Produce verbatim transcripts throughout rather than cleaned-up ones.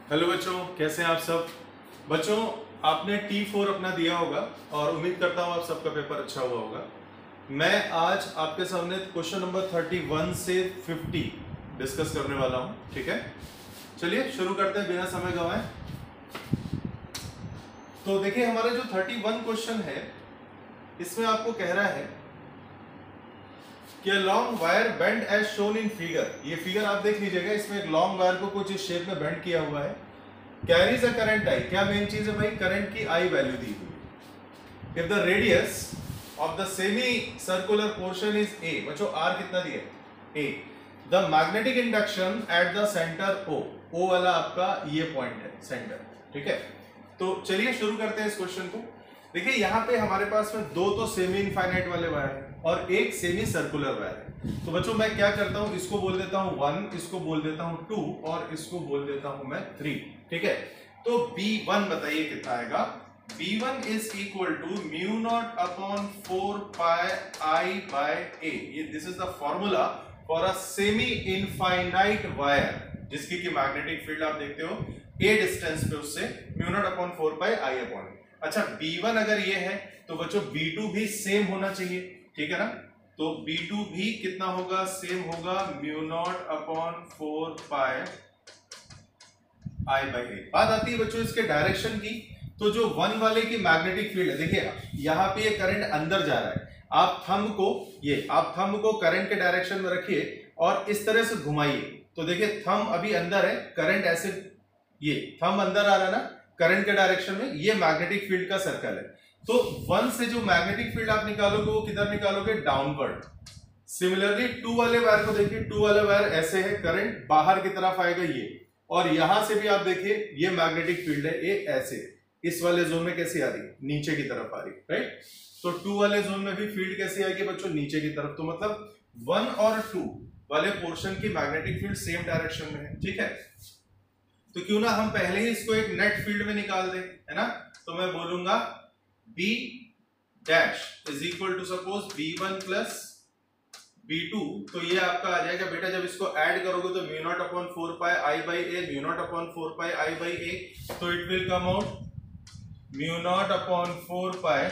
Hello बच्चों, कैसे हैं आप सब। बच्चों, आपने टी फोर अपना दिया होगा और उम्मीद करता हूँ आप सबका पेपर अच्छा हुआ होगा। मैं आज आपके सामने क्वेश्चन नंबर थर्टी वन से फिफ्टी डिस्कस करने वाला हूँ। ठीक है, चलिए शुरू करते हैं बिना समय गंवाए। तो देखिए, हमारा जो थर्टी वन क्वेश्चन है इसमें आपको कह रहा है कि long wire bend as shown in figure. ये फिगर आप देख लीजिएगा, इसमें एक लॉन्ग वायर को कुछ इस शेप में बेंड किया हुआ है। कैरीज अ करंट आई, क्या मेन चीज है भाई, करंट की आई वैल्यू दी हुई। If the radius of the semi circular portion is A, बच्चों आर कितना दिया है, A. The magnetic induction at the centre O, O वाला आपका ये पॉइंट है सेंटर। ठीक है, तो चलिए शुरू करते हैं इस क्वेश्चन को। देखिए यहाँ पे हमारे पास में दो तो सेमी इनफाइनाइट वाले वायर है और एक सेमी सर्कुलर वायर है। तो बच्चों मैं क्या करता हूं, इसको बोल देता हूं वन, इसको बोल देता हूं टू और इसको बोल देता हूं मैं थ्री। ठीक है, तो बी वन बताइए कितना आएगा। B one is equal to mu naught upon four pi I by A. ये this is the formula for a semi infinite wire जिसकी की मैग्नेटिक फील्ड आप देखते हो ए डिस्टेंस पे, उससे mu naught upon four pi I upon. अच्छा, B one अगर ये है तो बच्चों बी टू भी सेम होना चाहिए। ठीक है ना, तो बी टू भी कितना होगा, सेम होगा mu naught upon four pi I by A. बात आती है बच्चों इसके डायरेक्शन की। तो जो वन वाले की मैग्नेटिक फील्ड है, देखिए यहाँ पे ये करंट अंदर जा रहा है। आप थंब को ये आप थंब को करंट के डायरेक्शन में रखिए और इस तरह से घुमाइए। तो देखिए थंब अभी अंदर है, करंट ऐसे, ये थंब अंदर आ रहा है ना करंट के डायरेक्शन में, ये मैग्नेटिक फील्ड का सर्कल है। तो वन से जो मैग्नेटिक फील्ड आप निकालोगे वो किधर निकालोगे, डाउनवर्ड। सिमिलरली टू वाले वायर को देखिए, टू वाले वायर ऐसे है, करंट बाहर की तरफ आएगा ये, और यहां से भी आप देखिए ये मैग्नेटिक फील्ड है, ये ऐसे इस वाले जोन में कैसी आ रही है, नीचे की तरफ आ रही है, राइट। तो टू वाले जोन में भी फील्ड कैसी आएगी बच्चों, नीचे की तरफ। तो मतलब वन और टू वाले पोर्शन की मैग्नेटिक फील्ड सेम डायरेक्शन में है। ठीक है, तो क्यों ना हम पहले ही इसको एक नेट फील्ड में निकाल दें, है ना। तो मैं बोलूंगा B dash is equal to suppose B one plus B two. तो ये आपका आ जाएगा बेटा, जब इसको ऐड करोगे तो mu naught upon four pi I by A, mu naught upon four pi I by A, तो it will come out mu naught upon four pi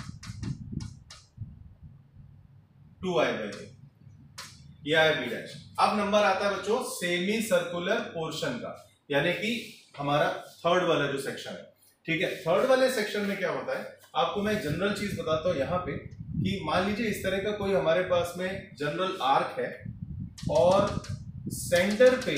two I by A, ये आया बी डैश। अब number आता है बच्चों semi circular portion का, यानी कि हमारा थर्ड वाला जो सेक्शन है। ठीक है, थर्ड वाले सेक्शन में क्या होता है, आपको मैं जनरल चीज बताता हूं यहाँ पे कि मान लीजिए इस तरह का कोई हमारे पास में जनरल आर्क है और सेंटर पे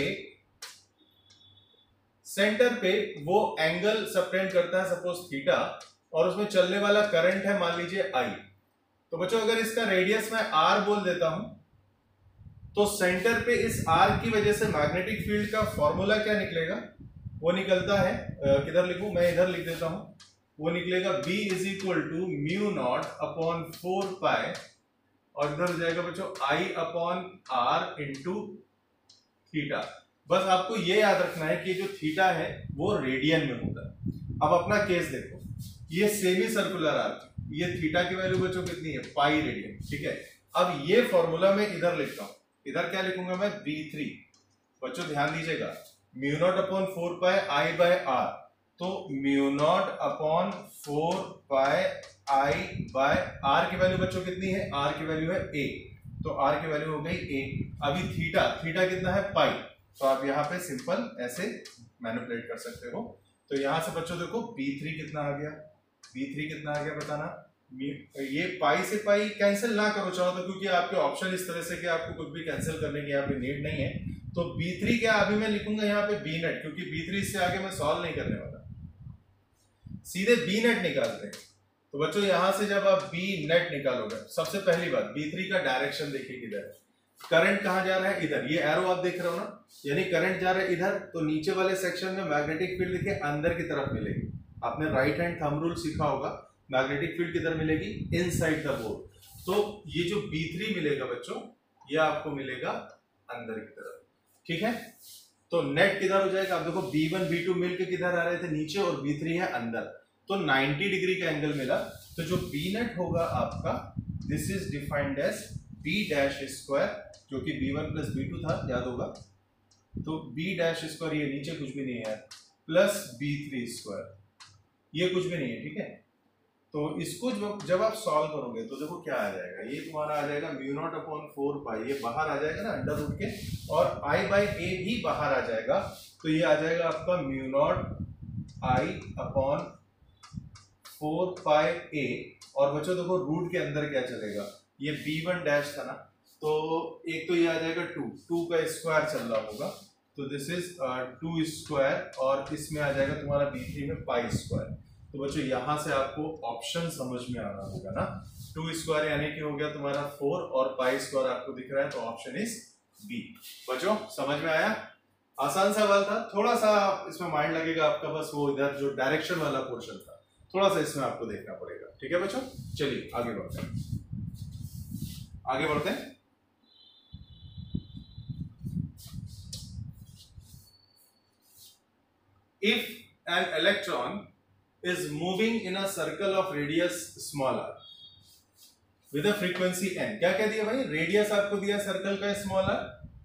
सेंटर पे वो एंगल सबटेंड करता है सपोज थीटा, और उसमें चलने वाला करंट है मान लीजिए आई। तो बच्चों अगर इसका रेडियस मैं आर बोल देता हूं तो सेंटर पे इस आर की वजह से मैग्नेटिक फील्ड का फॉर्मूला क्या निकलेगा, वो निकलता है, किधर लिखूं मैं, इधर लिख देता हूं, वो निकलेगा B is equal to mu naught upon four pi, और इधर हो जाएगा बच्चों I upon R into theta. बस आपको ये याद रखना है कि जो थीटा है वो रेडियन में होता है। अब अपना केस देखो, ये सेमी सर्कुलर आर्क, ये थीटा की वैल्यू बच्चों कितनी है, पाई रेडियन। ठीक है, अब ये फॉर्मूला मैं इधर लिखता हूं, इधर क्या लिखूंगा मैं, बी थ्री। बच्चों ध्यान दीजिएगा, mu naught upon four pi I by R, तो mu naught upon four pi I by R की वैल्यू बच्चों कितनी है, आर की वैल्यू है ए, तो आर की वैल्यू हो गई ए। अभी थीटा थीटा कितना है, पाई, तो आप यहाँ पे सिंपल ऐसे मैनिपुलेट कर सकते हो। तो यहां से बच्चों देखो बी थ्री कितना आ गया, बी थ्री कितना आ गया बताना। ये पाई से पाई कैंसिल ना करो चाहो तो, क्योंकि आपके ऑप्शन इस तरह से कि आपको कुछ भी कैंसिल करने की यहाँ पे नीड नहीं है। तो बी थ्री क्या अभी मैं लिखूंगा यहाँ पे बी नेट, क्योंकि बी थ्री से आगे मैं सॉल्व नहीं करने वाला, सीधे बी नेट निकालते हैं। तो बच्चों यहां से जब आप बी नेट निकालोगे, सबसे पहली बात बी थ्री का डायरेक्शन देखिए किधर, करंट कहां जा रहा है, इधर, ये एरो आप देख रहे हो ना, यानी करंट जा रहा है इधर। तो नीचे वाले सेक्शन में मैग्नेटिक फील्ड देखिए अंदर की तरफ मिलेगी। आपने राइट हैंड थंब रूल सीखा होगा, मैग्नेटिक फील्ड किधर मिलेगी, इनसाइड द बोर्ड। तो ये जो बी थ्री मिलेगा बच्चों, ये आपको मिलेगा अंदर की तरफ। ठीक है, तो नेट किधर हो जाएगा, आप देखो बी वन बी टू मिलकर किधर आ रहे थे, नीचे, और बी थ्री है अंदर, तो नाइंटी डिग्री का एंगल मिला। तो जो बी नेट होगा आपका, this is defined as B dash square, जो कि B one plus B two था, याद होगा, तो बी डैश स्क्वायर, ये नीचे कुछ भी नहीं है, प्लस बी थ्री स्क्वायर, ये कुछ भी नहीं है, ठीक है। तो इसको जब जब आप सॉल्व करोगे तो देखो क्या आ जाएगा, ये तुम्हारा आ जाएगा mu naught upon four pi, ये बाहर आ जाएगा ना अंडर रूट के, और आई बाई ए भी बाहर आ जाएगा, तो ये आ जाएगा आपका mu naught I upon four pi A. और बच्चों देखो रूट के अंदर क्या चलेगा, ये बी वन डैश था ना, तो एक तो ये आ जाएगा टू, टू का स्क्वायर चल रहा होगा, तो दिस इज टू स्क्वायर, और इसमें आ जाएगा तुम्हारा बी थ्री में पाई स्क्वायर। तो बच्चों यहां से आपको ऑप्शन समझ में आ रहा होगा ना, टू स्क्वायर यानी कि हो गया तुम्हारा फोर, और पाई स्क्वायर आपको दिख रहा है, तो ऑप्शन इज बी। बच्चों समझ में आया, आसान सवाल था, थोड़ा सा इसमें माइंड लगेगा आपका, बस वो इधर जो डायरेक्शन वाला पोर्शन था थोड़ा सा इसमें आपको देखना पड़ेगा, ठीक है बच्चों। चलिए आगे बढ़ते हैं, आगे बढ़ते हैं। If an electron is moving in a circle of radius small r with a frequency n, क्या कह दिया भाई, रेडियस आपको दिया सर्कल का स्मॉल r,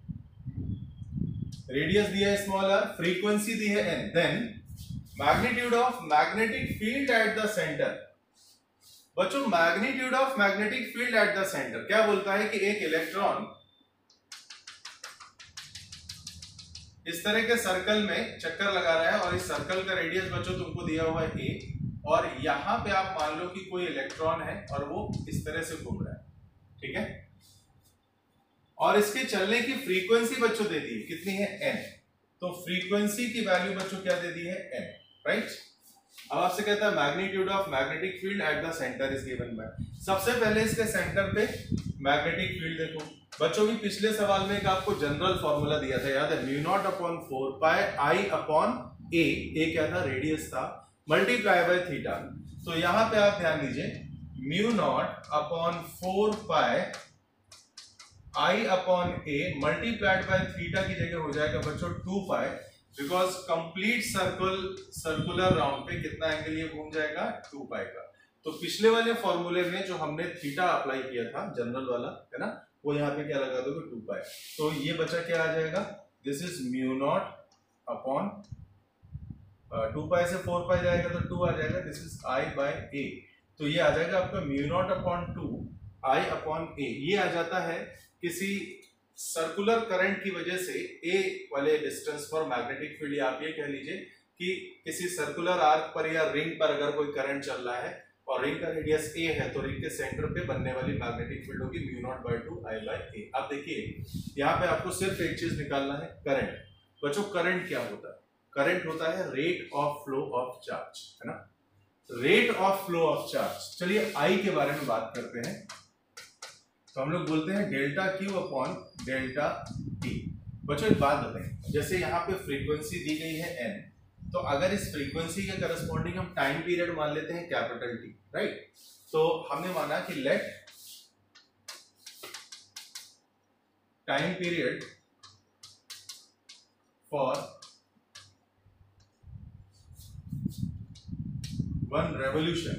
रेडियस दिया है स्मॉल r, फ्रीक्वेंसी दी है n, then magnitude of magnetic field at the centre. बच्चों magnitude of magnetic field at the centre क्या बोलता है कि एक इलेक्ट्रॉन इस तरह के सर्कल में चक्कर लगा रहा है, और इस सर्कल का रेडियस बच्चों तुमको दिया हुआ है a, और यहां पे आप मान लो कि कोई इलेक्ट्रॉन है और वो इस तरह से घूम रहा है, ठीक है, और इसके चलने की फ्रीक्वेंसी बच्चों दे दी है, कितनी है n, तो फ्रीक्वेंसी की वैल्यू बच्चों क्या दे दी है n, राइट। अब आपसे कहता है magnitude of magnetic field at the centre is given by, सबसे पहले इसके सेंटर पे मैग्नेटिक फील्ड देखो बच्चों, भी पिछले सवाल में एक आपको जनरल फॉर्मूला दिया था, याद है, mu naught upon four pi I upon A, A क्या था, रेडियस था, मल्टीप्लाई बाय थीटा। तो यहां पे आप ध्यान दीजिए, mu naught upon four pi I upon A multiplied by theta की जगह हो जाएगा बच्चों two pi, because complete circle circular round पे कितना एंगल ये घूम जाएगा, टू पाई का। तो पिछले वाले फॉर्मूले में जो हमने थीटा अप्लाई किया था जनरल वाला, है ना, वो यहाँ पे क्या लगा दोगे, टू पाई, तो ये बचा क्या आ जाएगा, this is mu naught upon two pi से फोर पाई जाएगा तो टू आ जाएगा, this is I by A, तो ये आ जाएगा आपका mu naught upon two I upon A. ये आ जाता है किसी सर्कुलर करंट की वजह से ए वाले डिस्टेंस पर मैग्नेटिक फील्ड, आप ये कह लीजिए कि किसी सर्कुलर आर्क पर या रिंग पर अगर कोई करंट चल रहा है और रिंग का रेडियस ए है, तो रिंग के सेंटर पे बनने वाली मैग्नेटिक फील्ड होगी mu naught by two I by A. अब देखिए यहाँ पे आपको सिर्फ एक चीज निकालना है, करंट। बच्चों करंट क्या होता है, करंट होता है rate of flow of charge, है ना, rate of flow of charge. चलिए आई के बारे में बात करते हैं, तो हम लोग बोलते हैं delta Q upon delta T. बच्चों एक बात बताएं, जैसे यहाँ पे फ्रीक्वेंसी दी गई है एन, तो अगर इस फ्रीक्वेंसी के करस्पॉन्डिंग हम टाइम पीरियड मान लेते हैं कैपिटल टी, राइट, तो हमने माना कि let time period for one revolution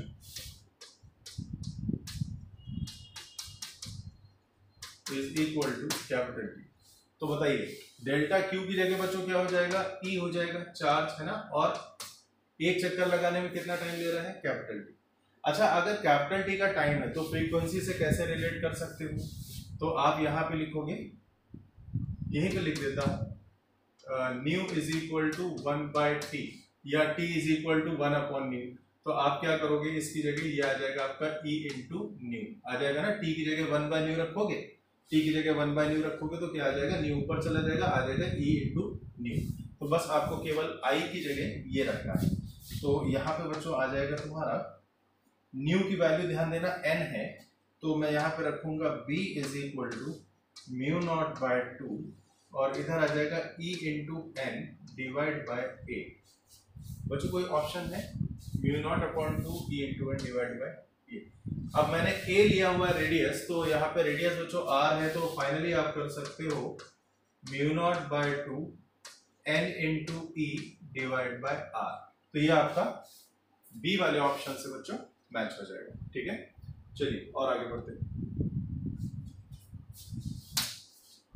is equal to capital T. तो बताइए डेल्टा क्यू की जगह बच्चों क्या हो जाएगा, ई हो जाएगा, चार्ज, है ना, और एक चक्कर लगाने में कितना टाइम ले रहा है, कैपिटल टी। अच्छा अगर कैपिटल टी का टाइम है तो फ्रीक्वेंसी से कैसे रिलेट कर सकते हो, तो आप यहाँ पे लिखोगे, यहीं पे लिख देता हूँ, nu is equal to one by T, या T is equal to one upon nu. तो आप क्या करोगे, इसकी जगह ये आ जाएगा आपका ई इंटू न्यू आ जाएगा ना, टी की जगह वन बाय न्यू रखोगे, टी की जगह वन बाय न्यू रखोगे तो क्या आ जाएगा, न्यू ऊपर चला जाएगा, आ जाएगा ई इंटू न्यू। तो बस आपको केवल आई की जगह ये रखना है, तो यहाँ पे बच्चों आ जाएगा तुम्हारा न्यू की वैल्यू, ध्यान देना एन है, तो मैं यहाँ पे रखूंगा B is equal to mu naught by two, और इधर आ जाएगा E into N divide by A. बच्चों कोई ऑप्शन है, mu naught upon two E into N divide by A. अब मैंने ए लिया हुआ है रेडियस, तो यहाँ पे रेडियस बच्चों आर है, तो फाइनली आप कर सकते हो mu naught by two N into E divide by R. तो ये आपका बी वाले ऑप्शन से बच्चों मैच हो जाएगा, ठीक है। चलिए और आगे बढ़ते हैं।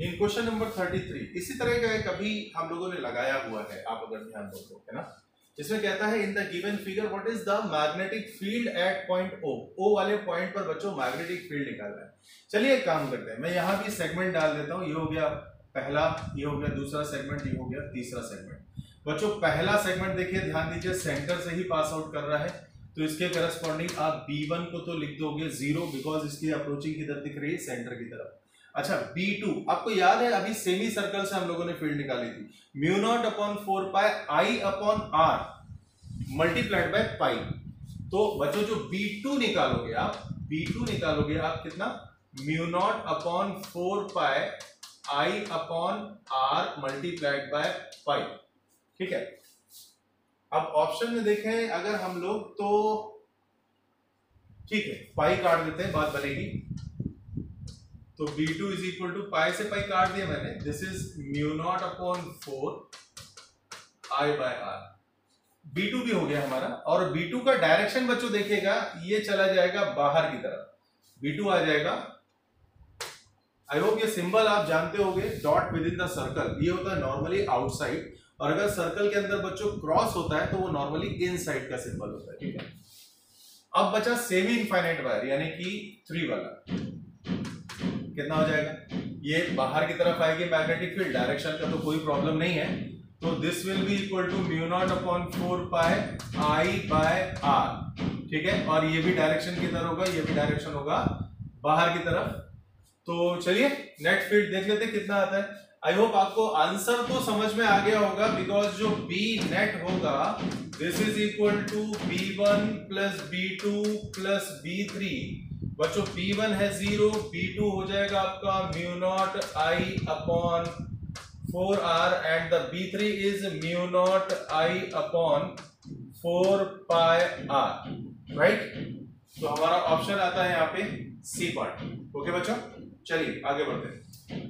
In question number thirty three इसी तरह का एक अभी हम लोगों ने लगाया हुआ है, आप अगर ध्यान दो तो, है ना। इसमें कहता है in the given figure what is the magnetic field at point O. O वाले पॉइंट पर बच्चों मैग्नेटिक फील्ड निकालना है। चलिए एक काम करते हैं, मैं यहाँ भी सेगमेंट डाल देता हूँ। ये हो गया पहला, ये हो गया दूसरा सेगमेंट, ये हो गया तीसरा सेगमेंट। बच्चों पहला सेगमेंट देखिए, ध्यान दीजिए, सेंटर से ही पास आउट कर रहा है, तो इसके करस्पॉन्डिंग आप बी वन को तो लिख दोगे जीरो, बिकॉज इसकी अप्रोचिंग किधर दिख रही है, सेंटर की तरफ। अच्छा बी टू, आपको याद है अभी सेमी सर्कल से हम लोगों ने फील्ड निकाली थी, mu naught upon four pi I upon R multiplied by pi. तो बच्चों जो बी टू निकालोगे आप, बी टू निकालोगे आप कितना, mu naught upon four pi I upon R multiplied by pi. ठीक है, अब ऑप्शन में देखें अगर हम लोग तो ठीक है, पाई काट देते हैं, बात बनेगी। तो B two is equal to pi से पाई काट दिया मैंने, this is mu naught upon four I by R. B two भी हो गया हमारा, और बी टू का डायरेक्शन बच्चों देखिएगा, ये चला जाएगा बाहर की तरफ, बी टू आ जाएगा। आई होप ये सिंबल आप जानते होंगे, dot within the circle, ये होता है नॉर्मली आउटसाइड, और अगर सर्कल के अंदर बच्चों क्रॉस होता है तो वो नॉर्मली इनसाइड का सिंबल होता है। ठीक है, अब बचा सेमी इनफाइनाइट वायर यानी कि थ्री वाला, कितना हो जाएगा, ये बाहर की तरफ आएगी मैग्नेटिक फील्ड, डायरेक्शन का तो कोई प्रॉब्लम नहीं है, तो this will be equal to mu naught upon four pi I by R. ठीक है, और ये भी डायरेक्शन की तरफ होगा, ये भी डायरेक्शन होगा बाहर की तरफ। तो चलिए नेट फील्ड देख लेते कितना आता है। आई होप आपको आंसर तो समझ में आ गया होगा, बिकॉज जो बी नेट होगा this is equal to B one plus B two plus B three. बच्चों बी वन है जीरो, बी टू हो जाएगा आपका mu naught I upon four R and the B three is mu naught I upon four pi R, right. तो हमारा option आता है यहाँ पे सी पार्ट। ओके बच्चों, चलिए आगे बढ़ते हैं।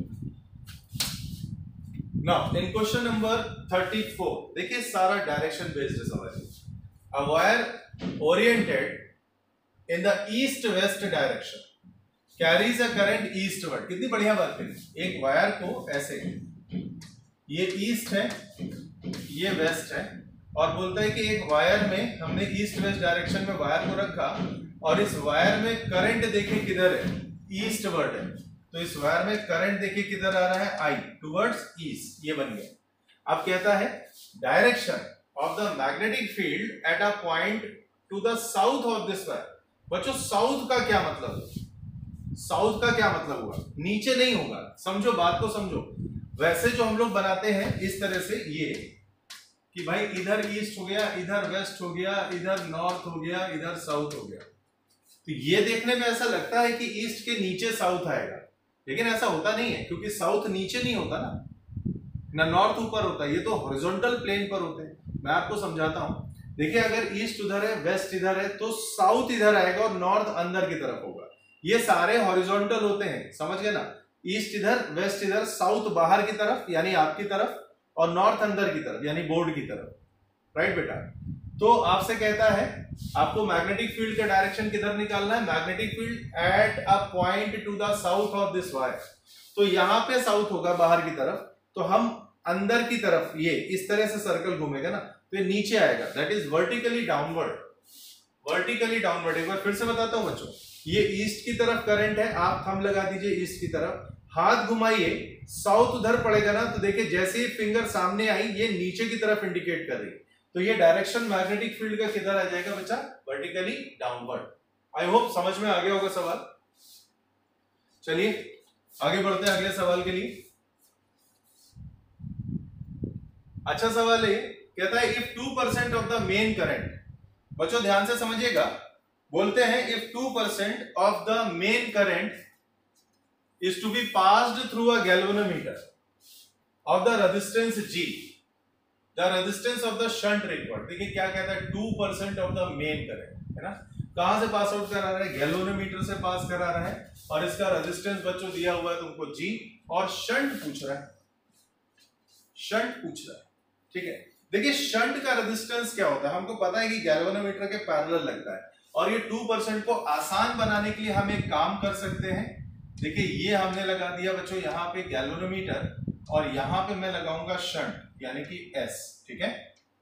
Now in question number thirty four देखिए, सारा डायरेक्शन बेस्ड सवाल है। A wire oriented in the east west direction carries a current eastward। कितनी बढ़िया बात है, एक वायर को ऐसे, ये ईस्ट है ये वेस्ट है, और बोलता है कि एक वायर में हमने ईस्ट वेस्ट डायरेक्शन में वायर को रखा, और इस वायर में करंट देखिए किधर है, ईस्टवर्ड है। तो इस वायर में करंट देखिए किधर आ रहा है, आई टुवर्ड्स ईस्ट, ये बन गया। अब कहता है direction of the magnetic field at a point to the south of this wire. बच्चों साउथ का क्या मतलब है, साउथ का क्या मतलब हुआ, नीचे नहीं होगा, समझो बात को समझो। वैसे जो हम लोग बनाते हैं इस तरह से, ये कि भाई इधर ईस्ट हो गया, इधर वेस्ट हो गया, इधर नॉर्थ हो गया, इधर साउथ हो गया। तो ये देखने में ऐसा लगता है कि ईस्ट के नीचे साउथ आएगा, लेकिन ऐसा होता नहीं है, क्योंकि साउथ नीचे नहीं होता ना, ना नॉर्थ ऊपर होता है, ये तो हॉरिजॉन्टल प्लेन पर होते हैं। मैं आपको समझाता हूं, देखिए अगर ईस्ट उधर है, वेस्ट इधर है, तो साउथ इधर आएगा और नॉर्थ अंदर की तरफ होगा। ये सारे हॉरिजॉन्टल होते हैं, समझ गए ना, ईस्ट इधर, वेस्ट इधर, साउथ बाहर की तरफ यानी आपकी तरफ, और नॉर्थ अंदर की तरफ यानी बोर्ड की तरफ, राइट बेटा। तो आपसे कहता है आपको मैग्नेटिक फील्ड का डायरेक्शन किधर निकालना है, magnetic field at a point to the south of this wire. तो यहां पे साउथ होगा बाहर की तरफ, तो हम अंदर की तरफ, ये इस तरह से सर्कल घूमेगा ना, तो ये नीचे आएगा, that is vertically downward, vertically downward. एक बार फिर से बताता हूं बच्चों, ये ईस्ट की तरफ करंट है, आप थंब लगा दीजिए ईस्ट की तरफ, हाथ घुमाइए, साउथ उधर पड़ेगा ना, तो देखिए जैसे ही फिंगर सामने आई ये नीचे की तरफ इंडिकेट कर रही है, तो ये डायरेक्शन मैग्नेटिक फील्ड का किधर आ जाएगा बच्चा, वर्टिकली डाउनवर्ड। आई होप समझ में आ गया होगा सवाल। चलिए आगे बढ़ते हैं अगले सवाल के लिए। अच्छा सवाल है, कहता है if two percent of the main current, बच्चों ध्यान से समझिएगा, बोलते हैं if two percent of the main current is to be passed through a galvanometer of the resistance G, the resistance of the shunt required। देखिए क्या कहता है, two percent of the main current है ना, कहां से पास आउट करा रहा है, गैल्वेनोमीटर से पास करा रहा है, और इसका रेजिस्टेंस बच्चों दिया हुआ है तुमको G, और शंट पूछ रहा है, शंट पूछ रहा है। ठीक है, देखिए शंट का रेजिस्टेंस क्या होता है, हमको पता है कि गैल्वेनोमीटर के पैरेलल लगता है, और ये टू परसेंट को आसान बनाने के लिए हम एक काम कर सकते हैं, देखिए ये हमने लगा दिया बच्चों यहाँ पे गैल्वेनोमीटर, और यहां पे मैं लगाऊंगा शंट यानी कि एस। ठीक है,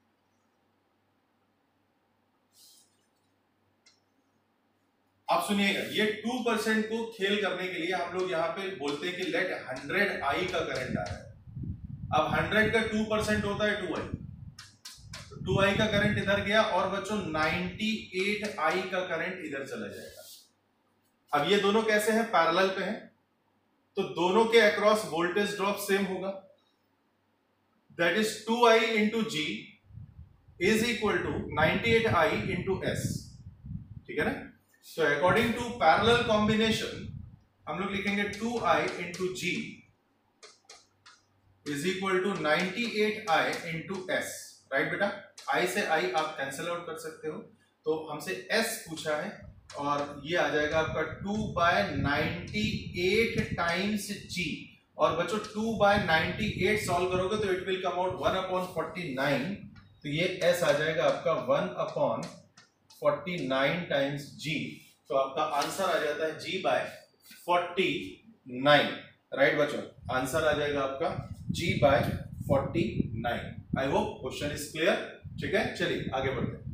आप सुनिएगा, ये टू परसेंट को खेल करने के लिए हम लोग यहाँ पे बोलते हैं कि लेट हंड्रेड आई का करंट आ रहा है। अब हंड्रेड का टू परसेंट होता है टू आई, तो टू आई का करंट इधर गया और बच्चों नाइंटी एट आई का करंट इधर चला जाएगा। अब ये दोनों कैसे हैं, पैरेलल पे हैं, तो दोनों के अक्रॉस वोल्टेज ड्रॉप सेम होगा, that is two I into G is equal to ninety eight I into S. ठीक है ना, so according to parallel combination हम लोग लिखेंगे two I into G is equal to ninety eight I into S, right बेटा। I से I आप cancel out कर सकते हो, तो हमसे S पूछा है और ये आ जाएगा आपका two by ninety eight times G, और बच्चों two by ninety eight solve करोगे तो it will come out one upon forty nine, तो ये S आ जाएगा आपका one upon forty nine times G, तो आपका आंसर आ जाता है G by forty nine, right बच्चों। आंसर आ जाएगा आपका G by forty nine. I hope question is clear. ठीक है, चलिए आगे बढ़ते हैं।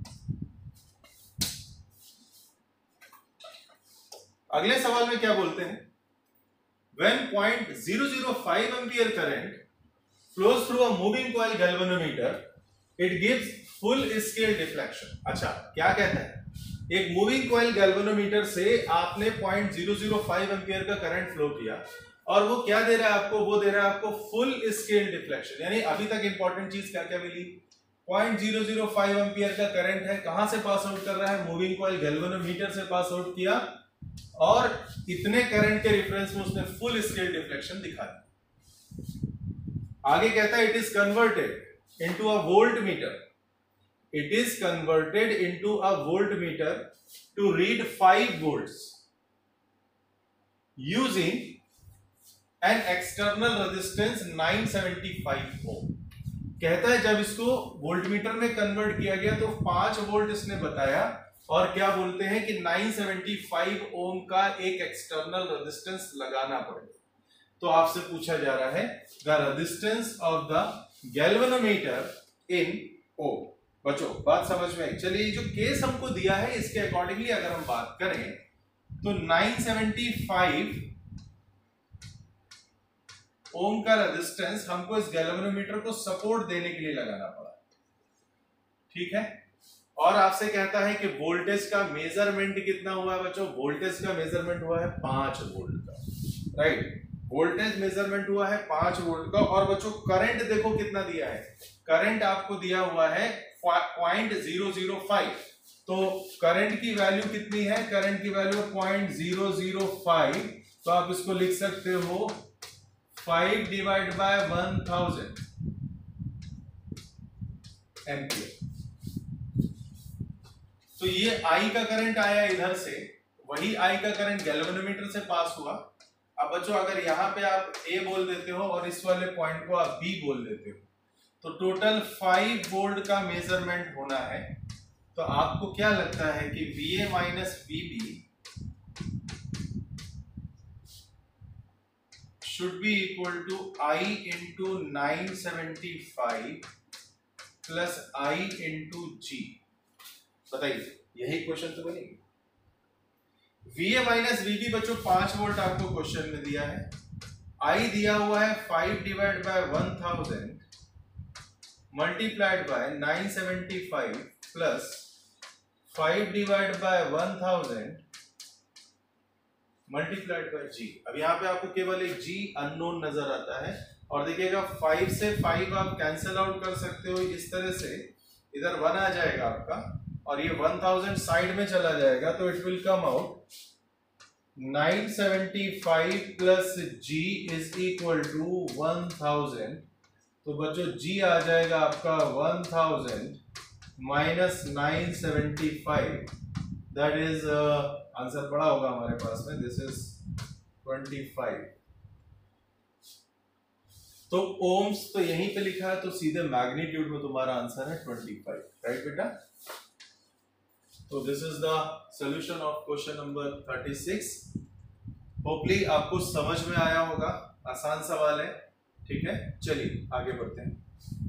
अगले सवाल में क्या बोलते हैं, when point zero zero five ampere current flows through a moving coil galvanometer it gives full scale deflection. अच्छा, क्या कहता है, एक मूविंग कॉइल गैल्वेनोमीटर से आपने point zero zero five ampere का करंट फ्लो किया और वो क्या दे रहा है आपको, वो दे रहा है आपको फुल स्केल डिफ्लेक्शन। यानी अभी तक इंपॉर्टेंट चीज क्या क्या मिली, point zero zero five ampere का करंट है, कहां से पास आउट कर रहा है, मूविंग कॉइल गैल्वेनोमीटर से पास आउट किया, और इतने करंट के रेफरेंस में उसने फुल स्केल डिफ्लेक्शन दिखा दिया। आगे कहता है it is converted into a voltmeter, it is converted into a voltmeter to read five volts using an external resistance nine seventy five ohm। कहता है जब इसको वोल्टमीटर में कन्वर्ट किया गया तो पांच वोल्ट इसने बताया, और क्या बोलते हैं कि नाइन सेवेंटी फाइव ओम का एक एक्सटर्नल रेजिस्टेंस लगाना पड़ेगा। तो आपसे पूछा जा रहा है the resistance of the galvanometer in ohm. बच्चों बात समझ में आई। चलिए जो केस हमको दिया है इसके अकॉर्डिंगली अगर हम बात करें तो नाइन सेवेंटी फाइव ओम का रेजिस्टेंस हमको इस गैल्वेनोमीटर को सपोर्ट देने के लिए लगाना पड़ा। ठीक है, और आपसे कहता है कि वोल्टेज का मेजरमेंट कितना हुआ है बच्चों, वोल्टेज का मेजरमेंट हुआ है पांच वोल्ट का, राइट। वोल्टेज मेजरमेंट हुआ है पांच वोल्ट का, और बच्चों करंट देखो कितना दिया है, करंट आपको दिया हुआ है पॉइंट ज़ीरो ज़ीरो फाइव, तो करंट की वैल्यू कितनी है, करंट की value point zero zero five, तो आप इसको लिख सकते हो five divide by one thousand ampere. तो ये आई का करंट आया इधर से, वही आई का करंट गैल्वेनोमीटर से पास हुआ। अब बच्चों अगर यहाँ पे आप ए बोल देते हो और इस वाले पॉइंट को आप बी बोल देते हो, तो टोटल फाइव वोल्ट का मेजरमेंट होना है। तो आपको क्या लगता है कि V A minus V B should be equal to I into nine seventy five plus I into G. बताइए, यही क्वेश्चन तो बनेगी। V A minus V B बच्चों पांच वोल्ट आपको क्वेश्चन में दिया है, आई दिया हुआ है five divide by one thousand multiplied by nine seventy five plus five divide by one thousand multiplied by G. अब यहाँ पे आपको केवल एक जी अननोन नजर आता है, और देखिएगा फाइव से फाइव आप कैंसिल आउट कर सकते हो इस तरह से, इधर वन आ जाएगा आपका, और ये वन थाउजेंड साइड में चला जाएगा, तो it will come out nine seventy five plus G is equal to one thousand. तो बच्चों जी आ जाएगा आपका one thousand minus nine seventy five, that is answer पड़ा होगा हमारे पास में, दिस इज ट्वेंटी फाइव। तो ओम्स तो यहीं पे लिखा है, तो सीधे मैग्नीट्यूड में तुम्हारा आंसर है ट्वेंटी फाइव, राइट बेटा। तो this is the solution of question number thirty six. Hopefully आपको समझ में आया होगा, आसान सवाल है, ठीक है। चलिए आगे बढ़ते हैं।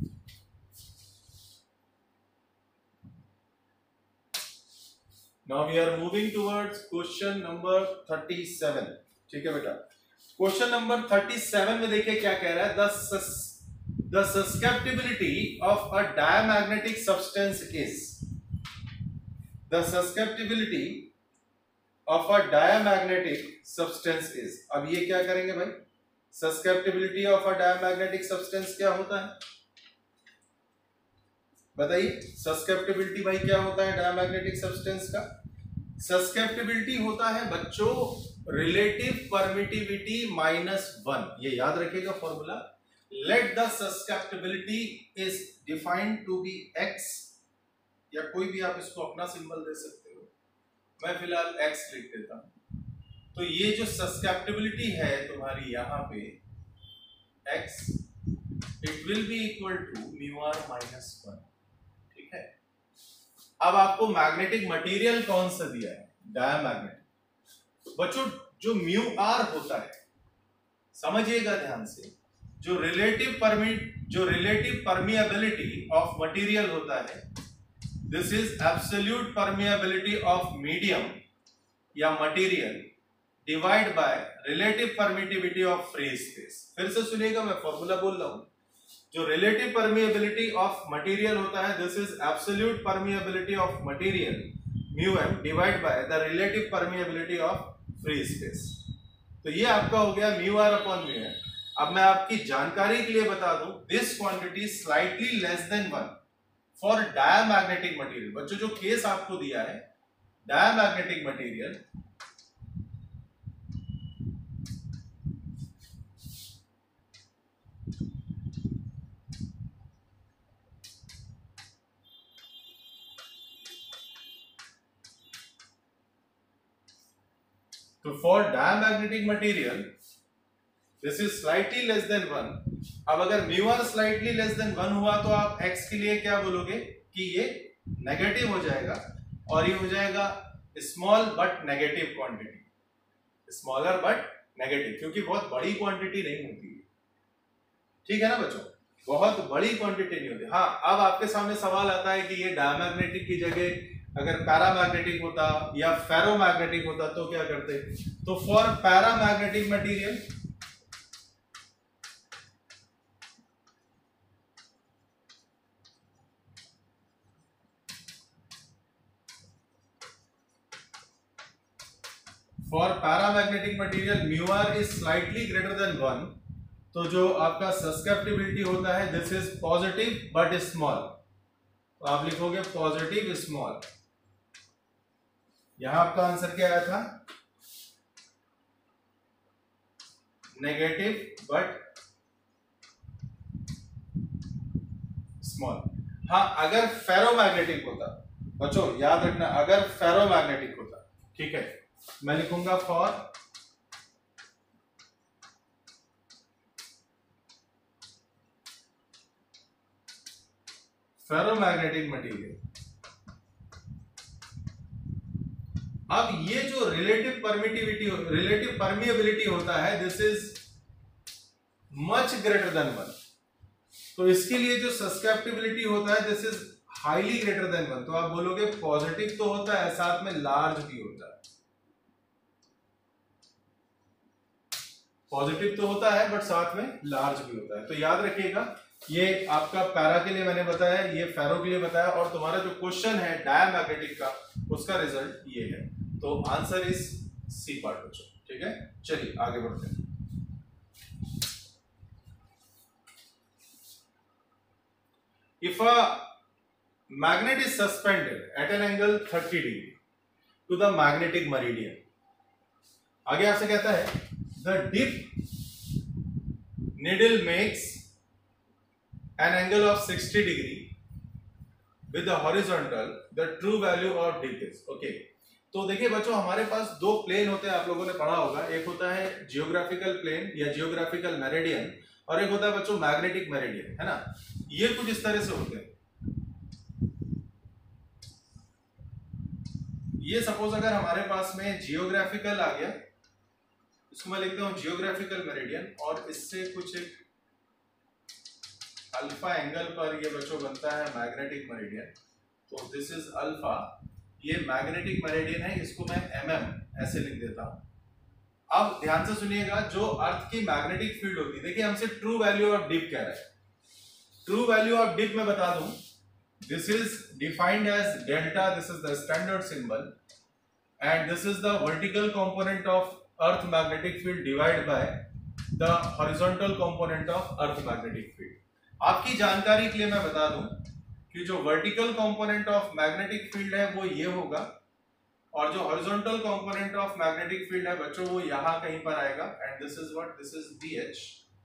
Now we are moving towards question number thirty-seven, ठीक है बेटा। क्वेश्चन नंबर thirty-seven में देखिए क्या कह रहा है, the the susceptibility of a diamagnetic substance is the susceptibility of a diamagnetic substance is। अब ये क्या करेंगे भाई, susceptibility of a diamagnetic substance क्या होता है बताइए। सस्केप्टिबिलिटी भाई क्या होता है डायमैग्नेटिक सब्सटेंस का? सस्केप्टिबिलिटी होता है बच्चों रिलेटिव परमिटिविटी माइनस वन। ये याद रखिएगा formula. Let the susceptibility is defined to be X, या कोई भी आप इसको अपना सिंबल दे सकते हो, मैं फिलहाल एक्स लिख देता हूं। तो ये जो सस्केप्टिबिलिटी है तुम्हारी यहां पे X, it will be equal to mu R minus one, ठीक है। अब आपको मैग्नेटिक मटेरियल कौन सा दिया है, डायमैग्नेटिक। बच्चों जो म्यू आर होता है, समझिएगा ध्यान से, जो रिलेटिव परमिट जो रिलेटिव परमिएबिलिटी ऑफ मटेरियल होता है, this is absolute permeability of medium या material divide by relative permittivity of free space. फिर से सुनिएगा, मैं फॉर्मूला बोल रहा हूं। जो रिलेटिव परमिएबिलिटी ऑफ मटेरियल होता है, this is absolute permeability of material mu M divide by the relative permeability of free space. तो ये आपका हो गया mu R upon mu M. अब मैं आपकी जानकारी के लिए बता दूं, this quantity slightly less than one for diamagnetic material. बच्चों जो केस आपको दिया है डायमैग्नेटिक मटेरियल, तो for diamagnetic material this is slightly less than one. अब अगर mu R slightly less than one हुआ तो आप एक्स के लिए क्या बोलोगे कि ये नेगेटिव हो जाएगा, और ये हो जाएगा small but negative quantity, smaller but negative, क्योंकि बहुत बड़ी क्वांटिटी नहीं होती है, ठीक है ना बच्चों, बहुत बड़ी क्वांटिटी नहीं होती। हाँ, अब आपके सामने सवाल आता है कि ये डायमैग्नेटिक की जगह अगर पैरामैग्नेटिक होता या फेरोमैग्नेटिक होता तो क्या करते। तो for paramagnetic material for paramagnetic material mu R is slightly greater than one. तो जो आपका सस्केप्टिबिलिटी होता है, this is positive but small. तो आप लिखोगे पॉजिटिव स्मॉल। यहां आपका आंसर क्या आया था, नेगेटिव बट स्मॉल। हाँ, अगर फेरोमैग्नेटिक होता, बच्चों याद रखना, अगर फेरोमैग्नेटिक होता, ठीक है, मैं लिखूंगा फॉर फेरोमैग्नेटिक मटेरियल। अब ये जो रिलेटिव परमिटिविटी रिलेटिव परमिएबिलिटी होता है, this is much greater than one. तो इसके लिए जो सस्केप्टिबिलिटी होता है, this is highly greater than one. तो आप बोलोगे पॉजिटिव तो होता है, साथ में लार्ज भी होता है। पॉजिटिव तो होता है बट साथ में लार्ज भी होता है। तो याद रखिएगा, ये आपका पैरा के लिए मैंने बताया, ये फेरो के लिए बताया, और तुम्हारा जो क्वेश्चन है डायमैग्नेटिक का, उसका रिजल्ट ये है। तो आंसर इज सी पार्ट बच्चों, ठीक है। चलिए आगे बढ़ते हैं। If a magnet is suspended at an angle thirty degree to the magnetic meridian, आगे आपसे कहता है the dip needle makes an angle of sixty degree with the horizontal, the true value of dip is okay। तो देखिए बच्चों, हमारे पास दो plane होते हैं, आप लोगों ने पढ़ा होगा। एक होता है जियोग्राफिकल प्लेन या जियोग्राफिकल मेरिडियन, और एक होता है बच्चों मैग्नेटिक मेरिडियन, है ना। ये कुछ इस तरह से होते हैं। ये सपोज अगर हमारे पास में जियोग्राफिकल आ गया, इसको मैं लिखता हूँ जियोग्राफिकल मेरिडियन, और इससे कुछ एक अल्फा एंगल पर ये बच्चों बनता है मैग्नेटिक मेरिडियन। तो दिस इज अल्फा, ये मैग्नेटिक मेरिडियन है, इसको मैं एम एम ऐसे लिख देता हूँ। अब ध्यान से सुनिएगा, जो अर्थ की मैग्नेटिक फील्ड होती है, देखिए हमसे ट्रू वैल्यू ऑफ डिप कह रहा है। ट्रू वैल्यू ऑफ डिप मैं बता दूं, this is defined as delta, this is the standard symbol, and this is the vertical component of earth magnetic field divide by the horizontal component of earth magnetic field. आपकी जानकारी के लिए मैं बता दूं कि जो vertical component of magnetic field है वो ये होगा, और जो horizontal component of magnetic field है बच्चों वो यहां कहीं पर आएगा, and this is what, this is B H.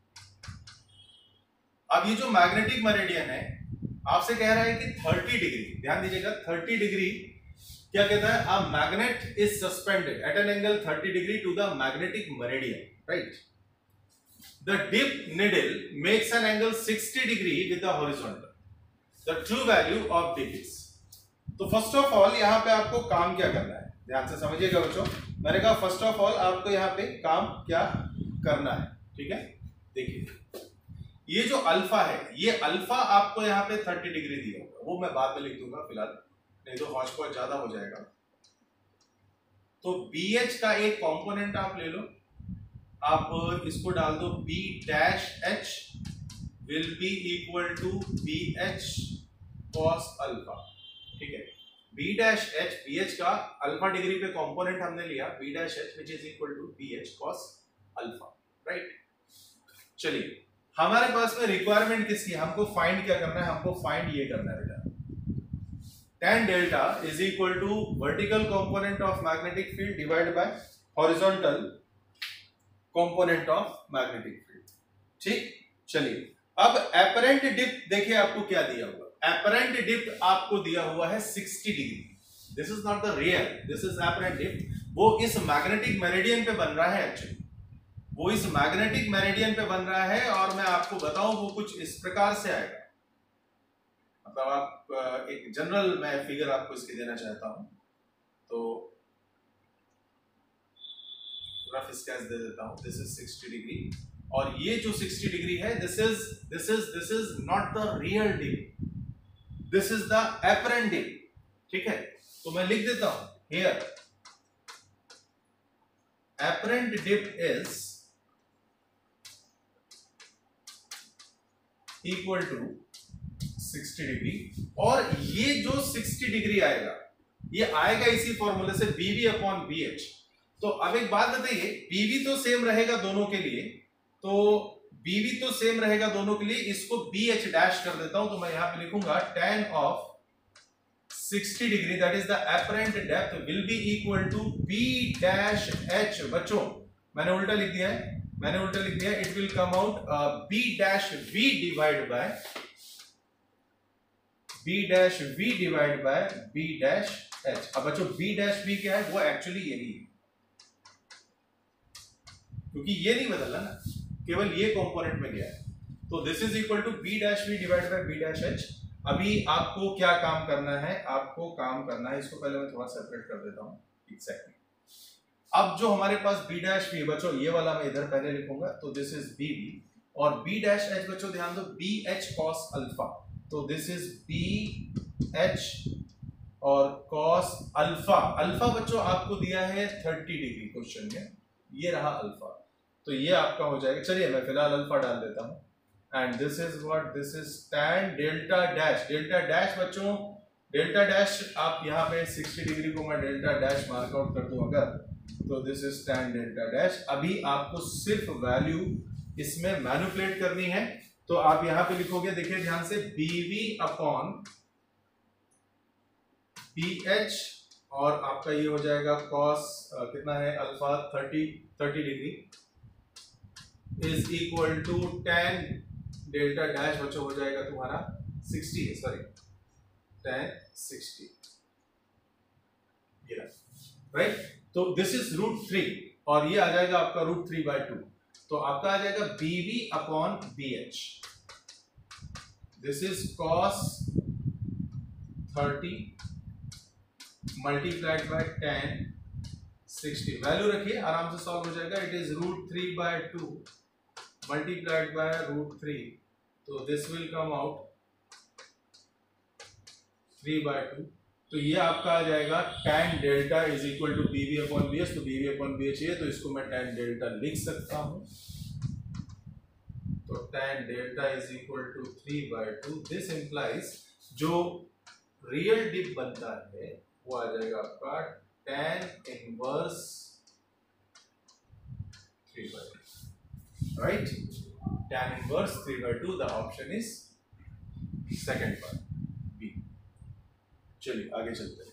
अब ये जो मैग्नेटिक मेरिडियन है आपसे कह रहा है कि तीस डिग्री, ध्यान दीजिएगा तीस डिग्री क्या कहता है, a magnet is suspended at an angle तीस degree to the magnetic meridian, right. The dip needle makes an angle साठ degree with the horizontal. The true value of dip is, तो first of all यहाँ पे आपको काम क्या करना है, ध्यान से समझिएगा बच्चों। मैंने कहा फर्स्ट ऑफ ऑल आपको यहाँ पे काम क्या करना है, ठीक है। देखिए ये जो अल्फा है, ये अल्फा आपको यहाँ पे तीस डिग्री दिया होगा, वो मैं बाद में लिख दूंगा, फिलहाल नहीं तो हॉच पॉच ज्यादा हो जाएगा। तो बी एच का एक कंपोनेंट आप ले लो, आप इसको डाल दो, B dash H will be equal to B H cos alpha, ठीक है। B dash H, B H का अल्फा डिग्री पे कंपोनेंट हमने लिया, B dash H which is equal to B H cos alpha, right. चलिए हमारे पास में रिक्वायरमेंट किसकी, हमको फाइंड क्या करना है, हमको फाइंड ये करना है बेटा, tan delta is equal to vertical component of magnetic field divide by horizontal component of magnetic field, ठीक। चलिए अब एपरेंट डिप देखिए आपको क्या दिया हुआ, एपरेंट डिप आपको दिया हुआ है साठ degree. This is not the real, this is apparent dip. वो इस मैग्नेटिक मेरिडियन पे बन रहा है, एक्चुअली वो इस मैग्नेटिक मेरिडियन पे बन रहा है, और मैं आपको बताऊं वो कुछ इस प्रकार से आएगा, मतलब आप एक जनरल मैं फिगर आपको इसकी देना चाहता हूं, तो रफ स्केच दे देता हूं। दिस इज साठ डिग्री, और ये जो साठ डिग्री है this is this is this is not the real dip, this is the apparent dip, ठीक है। तो मैं लिख देता हूं here, apparent dip is equal to साठ डिग्री, और ये जो साठ डिग्री आएगा ये आएगा इसी फॉर्मूले से, बीवी अपॉन बी एच। तो अब एक बात बताइए, बीवी तो सेम रहेगा दोनों के लिए, तो बीवी तो सेम रहेगा दोनों के लिए, इसको बी एच डैश कर देता हूं, तो मैं यहां पे लिखूंगा tan ऑफ साठ degree that is the apparent depth will be equal to B dash H. बच्चों मैंने उल्टा लिख दिया है, मैंने उल्टा लिख दिया, it will come out B dash V divide by B dash V divide by B dash H. अब बच्चों बी डैश वी क्या है, वो एक्चुअली यही है, क्योंकि ये नहीं बदला ना, केवल ये कंपोनेंट में गया है। तो this is equal to B dash V divide by B dash H. अभी आपको क्या काम करना है, आपको काम करना है, इसको पहले मैं थोड़ा सेपरेट कर देता हूं, एग्जैक्टली। अब जो हमारे पास बी डैश वी, बच्चों ये वाला मैं इधर पहले लिखूंगा, तो दिस इज बी वी, और बी डैश एच बच्चों ध्यान दो, बी एच कॉस अल्फा, तो दिस इज बी एच और कॉस अल्फा। अल्फा बच्चों आपको दिया है तीस डिग्री क्वेश्चन में, ये रहा अल्फा, तो ये आपका हो जाएगा। चलिए मैं फिलहाल अल्फा डाल देता हूं, and this is what, this is tan delta dash. Delta dash बच्चों, डेल्टा डैश आप यहाँ पे साठ डिग्री को मैं डेल्टा डैश मार्क आउट कर दूं अगर, तो this is tan delta dash. अभी आपको सिर्फ वैल्यू इसमें मैनिपुलेट करनी है, तो आप यहाँ पे लिखोगे, देखिए ध्यान से, बीवी अपॉन बी एच, और आपका ये हो जाएगा कॉस कितना है अल्फा तीस तीस degree is equal to tan delta dash बच्चों हो जाएगा तुम्हारा साठ है, सॉरी tan साठ, ये राइट। तो दिस इज रूट थ्री, और ये आ जाएगा आपका रूट थ्री बाय टू, तो आपका आ जाएगा B V upon B H, this is cos thirty multiplied by tan sixty. Value रखिए, आराम से सॉल्व हो जाएगा। It is root three by two multiplied by root three, तो this will come out three by two. तो ये आपका आ जाएगा tan delta is equal to B V upon B H. तो B V upon B H ये, तो इसको मैं tan डेल्टा लिख सकता हूं। तो tan delta is equal to three by two. This implies जो रियल डिप बनता है वो आ जाएगा आपका tan inverse three by two, right. tan inverse three by two, the option is second part B. चलिए आगे चलते हैं।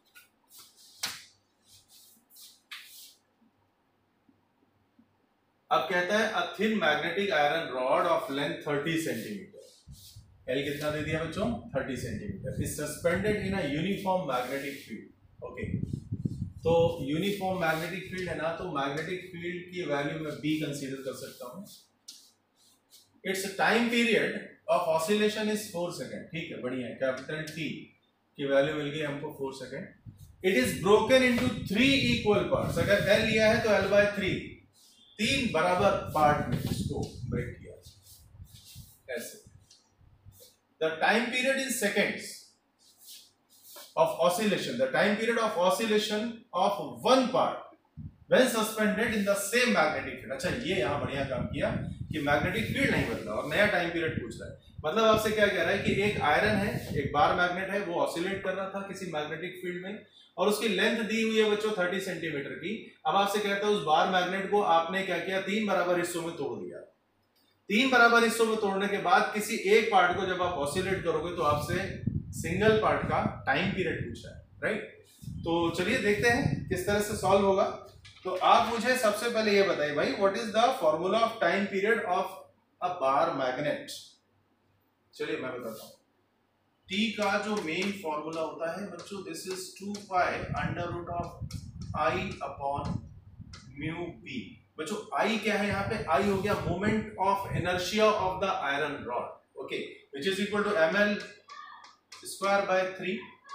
अब कहता है a thin magnetic iron rod of length thirty centimeter, L कितना दे दिया बच्चों, thirty centimeter, is suspended in a uniform magnetic field. Okay, तो यूनिफॉर्म मैग्नेटिक फील्ड है ना, तो मैग्नेटिक फील्ड की वैल्यू मैं बी कंसीडर कर सकता हूं। Its time period of oscillation is four second. ठीक है, बढ़िया है। कैपिटल टी की वैल्यू मिल गई हमको four second. It is broken into three equal parts. अगर एल लिया है तो एल बाय थ्री, तीन बराबर पार्ट में इसको ब्रेक किया ऐसे। The time period in seconds of oscillation, the time period of oscillation of one part when suspended in the same magnetic field। अच्छा, ये यहाँ बढ़िया काम किया कि मैग्नेटिक फील्ड नहीं बदला और नया टाइम पीरियड पूछ रहा है। मतलब आपसे क्या कह रहा है कि एक आयरन है, एक बार मैग्नेट है, वो ऑसिलेट कर रहा था किसी मैग्नेटिक फील्ड में और उसकी लेंथ दी हुई है बच्चों थर्टी सेंटीमीटर की। अब आपसे कहता है उस बार मैग्नेट को आपने क्या किया, तीन बराबर हिस्सों में तोड़ दिया। तीन बराबर हिस्सों में तोड़ने के बाद किसी एक पार्ट को जब आप ऑसिलेट करोगे तो आपसे सिंगल पार्ट का टाइम पीरियड पूछा है, राइट। तो चलिए देखते हैं किस तरह से सॉल्व होगा। तो आप मुझे सबसे पहले ये बताइए भाई, what is the formula of time period of a bar magnet. चलिए मैं बताता हूं। टी का जो मेन फॉर्मूला होता है बच्चों, this is two pi under root of I upon mu B. बच्चों आई क्या है यहाँ पे, आई हो गया moment of inertia of the iron rod, okay, which is equal to M L square by three.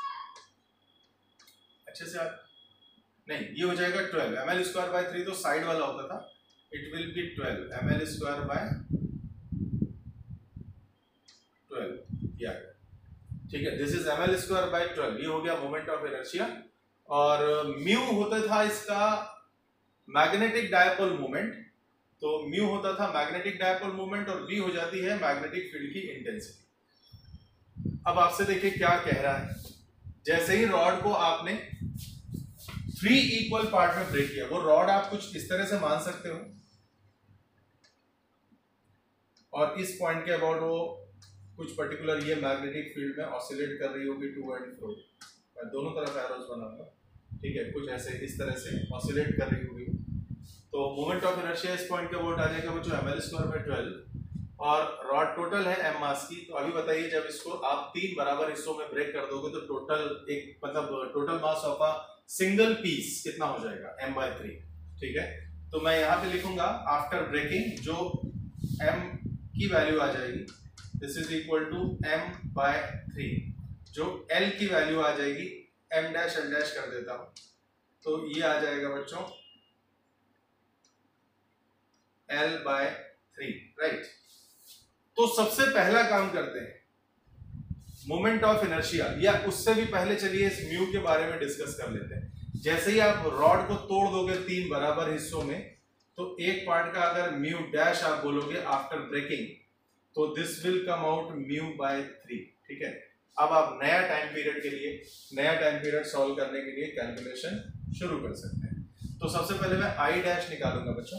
अच्छे से आप नहीं, ये हो जाएगा twelve M L square by three, तो साइड वाला होता था, it will be twelve M L square by twelve, ये आ गया। ठीक है, this is M L square by twelve, ये हो गया मोमेंट ऑफ इनर्शिया। और म्यू होता था इसका मैग्नेटिक डायपोल मोमेंट, तो म्यू होता था मैग्नेटिक डायपोल मोमेंट और बी हो जाती है मैग्नेटिक फील्ड की इंटेंसिटी। अब आपसे देखिए क्या कह रहा है, जैसे ही रॉड को आपने थ्री इक्वल पार्ट में ब्रेक किया, वो रॉड आप कुछ इस तरह से मान सकते हो और इस पॉइंट के अबाउट वो कुछ पर्टिकुलर ये मैग्नेटिक फील्ड में ऑसिलेट कर रही होगी टू एंड फ्रो। मैं दोनों तरफ एरोस बनाऊंगा, ठीक है, कुछ ऐसे इस तरह से ऑसिलेट कर रही होगी। तो मोमेंट ऑफ इनर्शिया इस पॉइंट के अबाउट आ जाएगा बच्चों M L square by twelve और रॉड टोटल है एम मास की। तो अभी बताइए जब इसको आप तीन बराबर हिस्सों में ब्रेक कर दोगे तो टोटल एक मतलब total mass of a single piece कितना हो जाएगा, एम बाय थ्री। ठीक है, तो मैं यहाँ पे लिखूंगा आफ्टर ब्रेकिंग जो एम की वैल्यू आ जाएगी this is equal to M by three, जो एल की वैल्यू आ जाएगी एम डैश एल डैश कर देता हूं, तो ये आ जाएगा बच्चों एल बाय थ्री, राइट। तो सबसे पहला काम करते हैं मोमेंट ऑफ इनर्शिया, या उससे भी पहले चलिए इस म्यू के बारे में डिस्कस कर लेते हैं। जैसे ही आप रॉड को तोड़ दोगे तीन बराबर हिस्सों में, तो एक पार्ट का अगर म्यू डैश आप बोलोगे आफ्टर ब्रेकिंग, तो this will come out mu by three. ठीक है, अब आप नया टाइम पीरियड के लिए नया टाइम पीरियड सॉल्व करने के लिए कैलकुलेशन शुरू कर सकते हैं। तो सबसे पहले मैं आई डैश निकालूंगा बच्चों।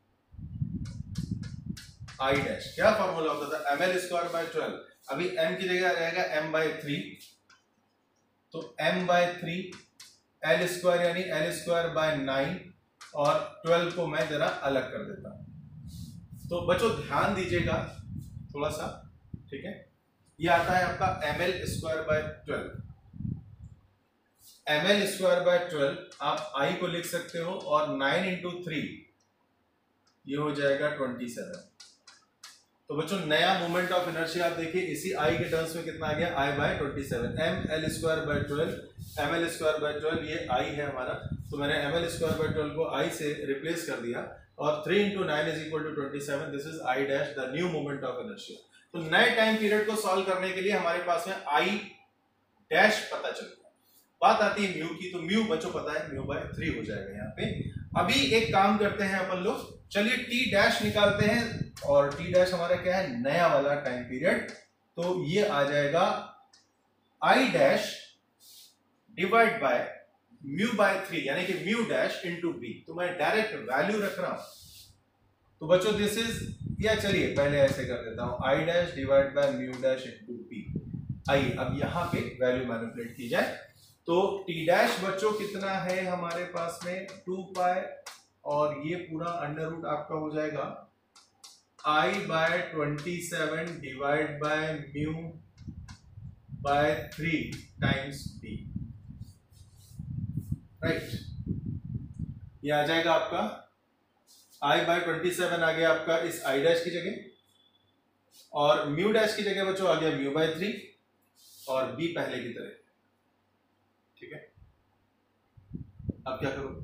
आई डैश क्या फॉर्मूला होता था, M L square by twelve. अभी m की जगह आ जाएगा m बाय थ्री, तो m by three L square यानी एल स्क्वायर बाय नाइन और ट्वेल्व को मैं जरा अलग कर देता हूं। तो बच्चों ध्यान दीजिएगा थोड़ा सा, ठीक है, ये आता है आपका M L square by twelve. M L square by twelve आप i को लिख सकते हो और नाइन इंटू थ्री ये हो जाएगा ट्वेंटी सेवन। तो बच्चों नया मोमेंट ऑफ इनर्शिया आप देखिए इसी i के टर्म्स में कितना आ गया, i by twenty seven. M L square by twelve, M L square by twelve ये i है हमारा, तो मैंने M L square by twelve को आई से रिप्लेस कर दिया और three into nine is equal to twenty seven, this is I dash the new moment of inertia. तो नए टाइम पीरियड को सॉल्व करने के लिए हमारे पास में आई डैश पता चलता है। बात आती है म्यू की, तो म्यू बच्चों पता है म्यू बाय थ्री हो जाएगा यहाँ पे। अभी एक काम करते हैं अपन लोग, चलिए टी डैश निकालते हैं, और टी डैश हमारा क्या है, नया वाला टाइम पीरियड। तो ये आ जाएगा I dash divide by mu by three, यानी कि म्यू डैश इंटू बी। तो मैं डायरेक्ट वैल्यू रख रहा हूं, तो बच्चों दिस इज, या चलिए पहले ऐसे कर देता हूं, I dash divide by mu dash into B. आइए अब यहां पे वैल्यू मैनिपुलेट की जाए। तो टी डैश बच्चों कितना है हमारे पास में, टू पाई, और ये पूरा अंडर रूट आपका हो जाएगा I by twenty seven divide by mu by three times B, right. ये आ जाएगा आपका आई बाय ट्वेंटी सेवन आ गया आपका इस आई डैश की जगह, और म्यू डैश की जगह बच्चों आ गया म्यू बाय थ्री, और बी पहले की तरह, ठीक है। अब क्या करो,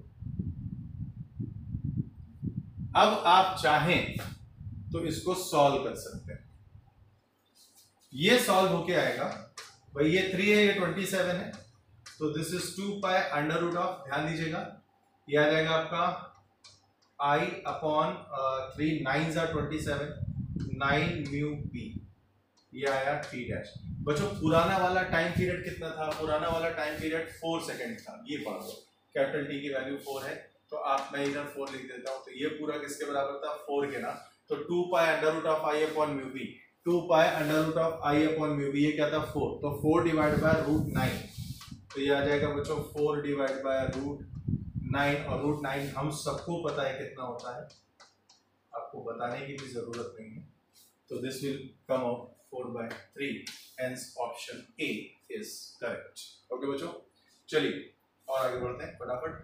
अब आप चाहें तो इसको सॉल्व कर सकते हैं। ये सॉल्व होके आएगा भाई, ये थ्री है, ये ट्वेंटी सेवन है, तो this is two pi under root of, ध्यान दीजिएगा ये आ जाएगा आपका आई अपॉन थ्री, नाइन जा twenty seven, nine mu B, ये आया टी डैश। बच्चों पुराना वाला टाइम पीरियड कितना था, पुराना वाला टाइम पीरियड फोर सेकेंड था, ये पढ़ लो, कैपिटल टी की वैल्यू फोर है, तो आप, मैं इधर फोर लिख देता हूं, तो ये पूरा किसके बराबर था, फोर के ना। तो two pi under root of I upon mu B, two pi under root of I upon mu B, ये क्या था फोर, तो four divide by root nine, तो ये आ जाएगा बच्चों four divide by root nine, और रूट नाइन हम सबको पता है कितना होता है, आपको बताने की भी जरूरत नहीं है। तो this will come out four by three, hence option A is correct. Okay बच्चों, चलिए और आगे बढ़ते हैं फटाफट।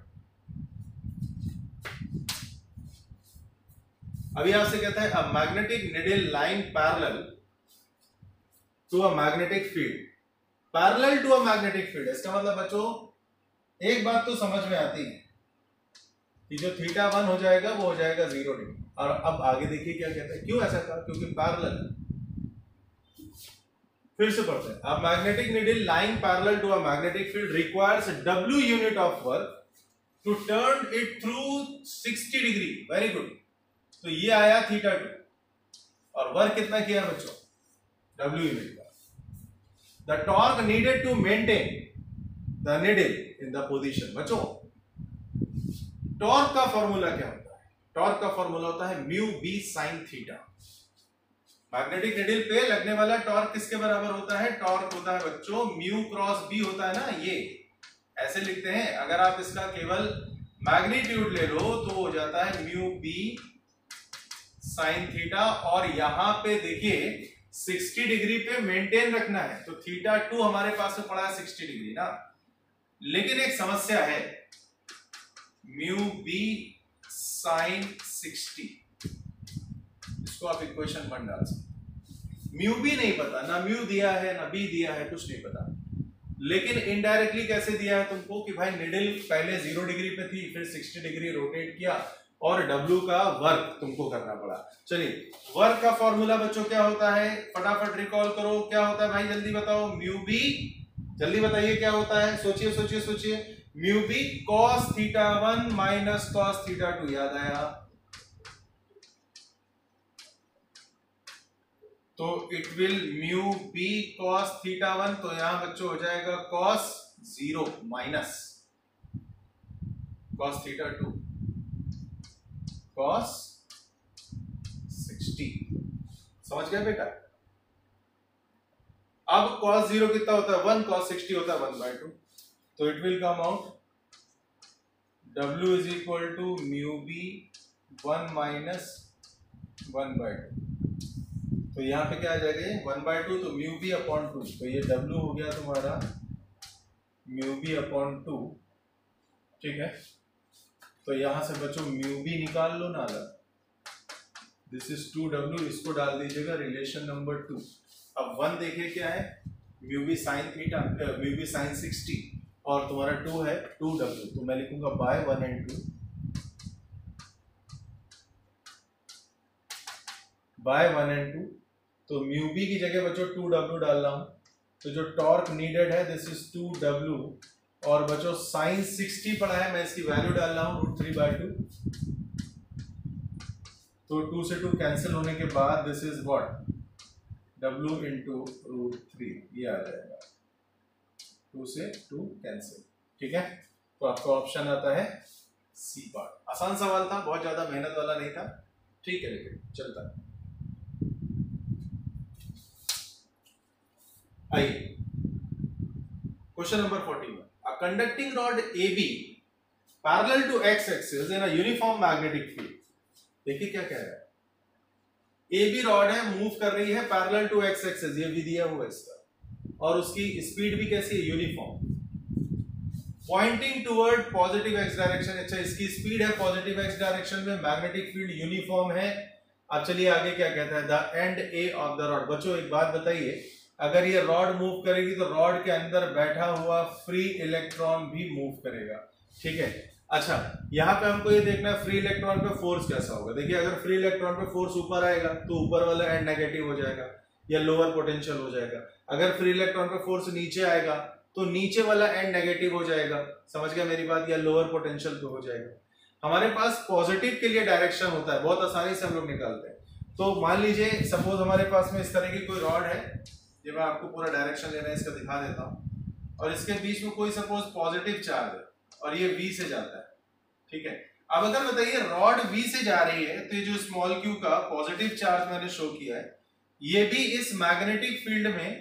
अभी आपसे कहता है a magnetic needle line parallel to a magnetic field, parallel to a magnetic field, इसका मतलब बच्चों एक बात तो समझ में आती है कि जो थीटा वन हो जाएगा वो हो जाएगा जीरो डिग्री। और अब आगे देखिए क्या कहता है, क्यों ऐसा कहा, क्योंकि पैरेलल, फिर से पढ़ते हैं, a magnetic needle lying parallel to a magnetic field requires W unit of work to turn it through sixty degree, very good. तो ये आया थीटा टू, और वर्क कितना किया बच्चों, W यूनिट का। The torque needed to maintain the needle in the position, बच्चों torque का फॉर्मूला क्या होता है, टॉर्क का फॉर्मूला होता है mu B sine theta. Magnetic needle पे लगने वाला टॉर्क किसके बराबर होता है, टॉर्क होता है बच्चों म्यू क्रॉस बी होता है ना, ये ऐसे लिखते हैं। अगर आप इसका केवल मैग्नीट्यूड ले लो तो हो जाता है म्यू बी साइन थीटा, और यहां पे देखिए सिक्सटी डिग्री पे मेंटेन रखना है, तो थीटा टू हमारे पास में पड़ा है सिक्सटी डिग्री ना। लेकिन एक समस्या है, म्यू बी साइन सिक्सटी, इसको आप इक्वेशन वन डाल सकते। म्यू बी नहीं पता, ना म्यू दिया है ना बी दिया है, कुछ नहीं पता, लेकिन इनडायरेक्टली कैसे दिया है तुमको कि भाई निडल पहले जीरो डिग्री पे थी, फिर सिक्सटी डिग्री रोटेट किया, और W का वर्क तुमको करना पड़ा। चलिए वर्क का फॉर्मूला बच्चों क्या होता है, फटाफट रिकॉल करो, क्या होता है भाई जल्दी बताओ, म्यू बी, जल्दी बताइए क्या होता है, सोचिए सोचिए सोचिए, mu B cos theta one minus cos theta two, याद आया, तो it will mu B cos theta one, तो यहां बच्चों हो जाएगा cos zero minus cos theta two cos sixty. समझ गए बेटा। अब कॉस जीरो कितना होता है, वन, कॉस सिक्सटी होता है वन बाय टू, तो it will come out W is equal to mu B one minus one by two, तो यहाँ पे क्या आ जाएगा वन बाय टू, तो म्यू बी अपॉन टू, तो ये W हो गया तुम्हारा म्यू बी अपॉन टू, ठीक है। तो यहां से बच्चों म्यू बी निकाल लो ना अलग, दिस इज टू डब्ल्यू, इसको डाल दीजिएगा रिलेशन नंबर टू। अब वन देखिए क्या है, mu B sine theta, mu B sine sixty, और तुम्हारा टू है टू डब्ल्यू, तो मैं लिखूंगा by one and two, by one and two. तो म्यू बी की जगह बच्चों टू डब्ल्यू डाल रहा हूं, तो जो टॉर्क नीडेड है दिस इज टू डब्ल्यू, और बच्चों साइन सिक्सटी पड़ा है, मैं इसकी वैल्यू डाल रहा हूं रूट थ्री बाय टू, तो टू से टू कैंसिल होने के बाद this is what W into root three, ये आ जाएगा, टू से टू कैंसिल। ठीक है, तो आपका ऑप्शन आता है सी पार्ट। आसान सवाल था, बहुत ज्यादा मेहनत वाला नहीं था। ठीक है, लेकिन चलता है। आइए question number forty one, a conducting rod A B parallel to X axis in a uniform magnetic field. देखिए क्या कह रहा है, ए बी रॉड है, मूव कर रही है पैरेलल टू एक्स एक्सिस, ये भी दिया हुआ है इसका, और उसकी स्पीड भी कैसी है, uniform, pointing toward positive X direction. अच्छा, इसकी स्पीड है पॉजिटिव एक्स डायरेक्शन में, मैग्नेटिक फील्ड यूनिफॉर्म है। अब चलिए आगे क्या कहता है, the end A of the rod. बच्चों एक बात बताइए, अगर ये रॉड मूव करेगी तो रॉड के अंदर बैठा हुआ फ्री इलेक्ट्रॉन भी मूव करेगा। ठीक है, अच्छा यहाँ पे हमको ये देखना है फ्री इलेक्ट्रॉन पे फोर्स कैसा होगा। देखिए अगर फ्री इलेक्ट्रॉन पे फोर्स ऊपर आएगा तो ऊपर वाला एंड नेगेटिव हो जाएगा या लोअर पोटेंशियल हो जाएगा। अगर फ्री इलेक्ट्रॉन पे फोर्स नीचे आएगा तो नीचे वाला एंड नेगेटिव हो जाएगा, समझ गया मेरी बात, या लोअर पोटेंशियल पे हो जाएगा। हमारे पास पॉजिटिव के लिए डायरेक्शन होता है, बहुत आसानी से हम लोग निकालते हैं। तो मान लीजिए सपोज हमारे पास में इस तरह की कोई रॉड है, ये मैं आपको पूरा डायरेक्शन लेना है इसका दिखा देता हूं, और इसके बीच में कोई सपोज पॉजिटिव चार्ज है और ये V से जाता है। ठीक है, अब अगर बताइए रॉड V से जा रही है तो ये जो स्मॉल q का पॉजिटिव चार्ज मैंने शो किया है, ये भी इस मैग्नेटिक फील्ड में,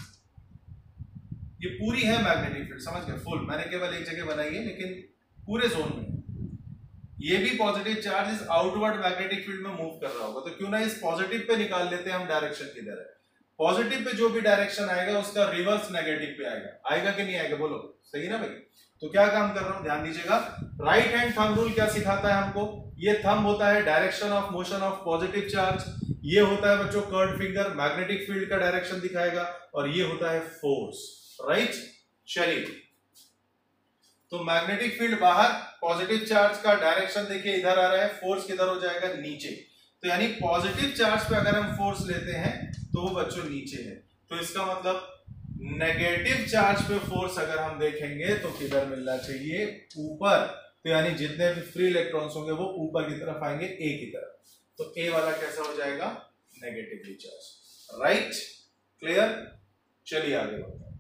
ये पूरी है मैग्नेटिक फील्ड, समझ गए, फुल, मैंने केवल एक जगह बनाई है लेकिन पूरे जोन में ये भी पॉजिटिव चार्ज इस आउटवर्ड मैग्नेटिक फील्ड में मूव कर रहा होगा। तो क्यों ना इस पॉजिटिव पे निकाल लेते हैं हम डायरेक्शन किधर है। पॉजिटिव पे जो भी डायरेक्शन आएगा उसका रिवर्स नेगेटिव पे आएगा, आएगा कि नहीं आएगा, बोलो सही ना भाई। तो क्या काम कर रहा हूं, ध्यान दीजिएगा, राइट हैंड थंब रूल क्या सिखाता है हमको, ये थंब होता है direction of motion of positive charge, ये होता है बच्चों कर्ड फिंगर मैग्नेटिक फील्ड का डायरेक्शन दिखाएगा, और ये होता है फोर्स, राइट। चलिए, तो मैग्नेटिक फील्ड बाहर, पॉजिटिव चार्ज का डायरेक्शन देखिए इधर आ रहा है, फोर्स किधर हो जाएगा, नीचे। तो यानी पॉजिटिव चार्ज पे अगर हम फोर्स लेते हैं तो वो बच्चों नीचे है, तो इसका मतलब नेगेटिव चार्ज पे फोर्स अगर हम देखेंगे तो किधर मिलना चाहिए, ऊपर। तो यानी जितने भी फ्री इलेक्ट्रॉन्स होंगे वो ऊपर की तरफ आएंगे, ए की तरफ। तो ए वाला कैसा हो जाएगा, नेगेटिवली चार्ज, राइट, क्लियर। चलिए आगे बढ़ते हैं।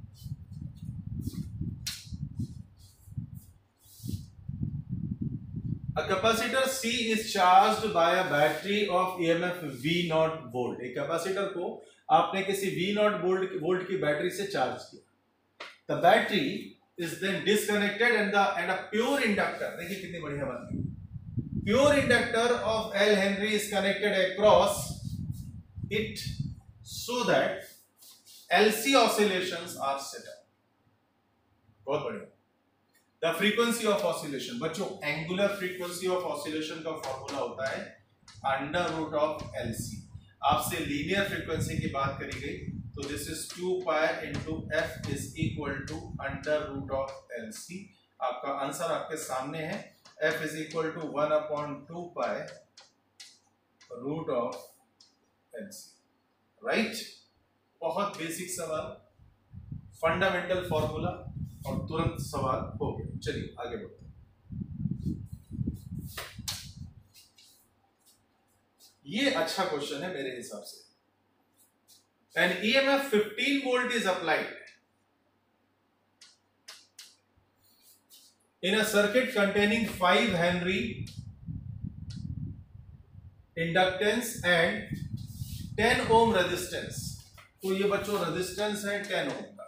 A capacitor C is charged by a battery of E M F V naught volt। एक कैपेसिटर को आपने किसी V naught volt वोल्ट की बैटरी से चार्ज किया। The battery is then disconnected and the and a pure inductor, देखिए कितनी बढ़िया बात है, pure inductor of L Henry is connected across it so that L C oscillations are set up। बहुत बढ़िया। The frequency of oscillation, बच्चों angular frequency of oscillation का formula होता है under root of L C. आपसे linear frequency की बात करी गई, तो this is two pi into F is equal to under root of L C. आपका आंसर आपके सामने है, F is equal to one upon two pi root of L C, right. बहुत बेसिक सवाल, फंडामेंटल फॉर्मूला, और तुरंत सवाल हो गया। चलिए आगे बढ़ते हैं। ये अच्छा क्वेश्चन है मेरे हिसाब से। An E M F fifteen volt is applied in a circuit containing five henry inductance and ten ohm resistance. तो ये बच्चों रेजिस्टेंस है टेन ओम का।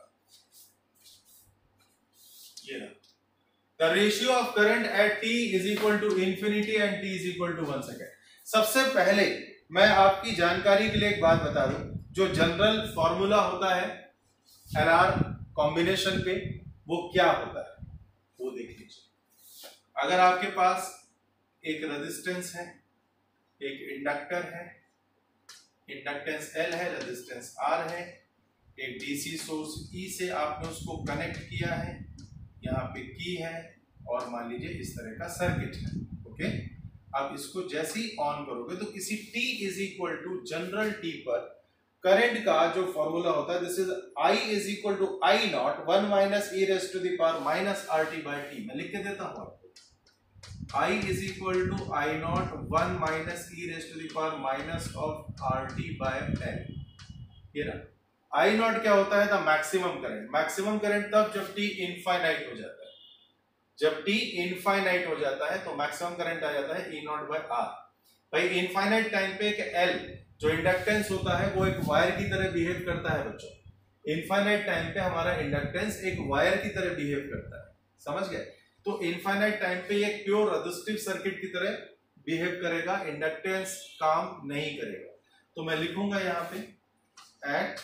The ratio of current at t is equal to infinity and t is equal to one second. सबसे पहले मैं आपकी जानकारी के लिए एक बात बता दूं, जो जनरल फॉर्मूला होता है एन आर कॉम्बिनेशन पे, वो क्या होता है वो देख लीजिए। अगर आपके पास एक रेजिस्टेंस है, एक इंडक्टर है, इंडक्टेंस L है, रेजिस्टेंस R है, एक डीसी सोर्स E से आपने उसको कनेक्ट किया है, यहाँ पे की है और मान लीजिए इस तरह का सर्किट है। ओके, अब इसको जैसे ही ऑन करोगे तो किसी t is equal to general t पर करंट का जो फॉर्मूला होता है this is I is equal to I naught one minus e raise to the power minus R T by T. मैं लिख के देता हूँ आपको, I is equal to I naught one minus e raise to the power minus of R T by L. ये रहा I naught क्या होता है, the maximum current. Maximum current तब जब t इनफाइनाइट हो जाता है। जब t इनफाइनाइट हो जाता है तो मैक्सिमम करंट आ जाता है E नॉट बाय R। भाई इनफाइनाइट टाइम पे एक L जो इंडक्टेंस होता है वो एक वायर की तरह बिहेव करता है बच्चों। इनफाइनाइट टाइम पे हमारा इंडक्टेंस एक वायर की तरह बिहेव करता है, समझ गए? तो इनफाइनाइट टाइम पे ये प्योर रेजिस्टिव सर्किट की तरह बिहेव करेगा, इंडक्टेंस काम नहीं करेगा। तो मैं लिखूंगा यहाँ पे at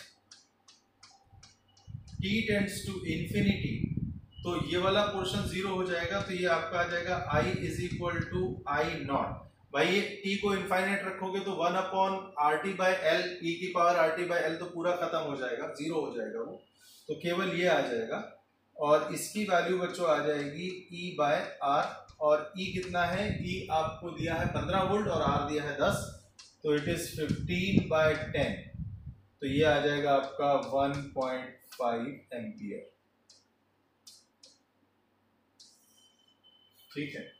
t tends to infinity, तो ये वाला पोर्शन जीरो हो जाएगा, तो ये आपका आ जाएगा I is equal to I naught. भाई ये t को इनफाइनाइट रखोगे तो one upon R T by L, e की power R T by L तो पूरा खत्म हो जाएगा, जीरो हो जाएगा वो, तो केवल ये आ जाएगा और इसकी वैल्यू बच्चों आ जाएगी E बाय आर। और E कितना है, E आपको दिया है पंद्रह वोल्ट और R दिया है दस, तो it is fifteen by ten, तो ये आ जाएगा आपका वन पॉइंट फाइव एम्पियर। ठीक है,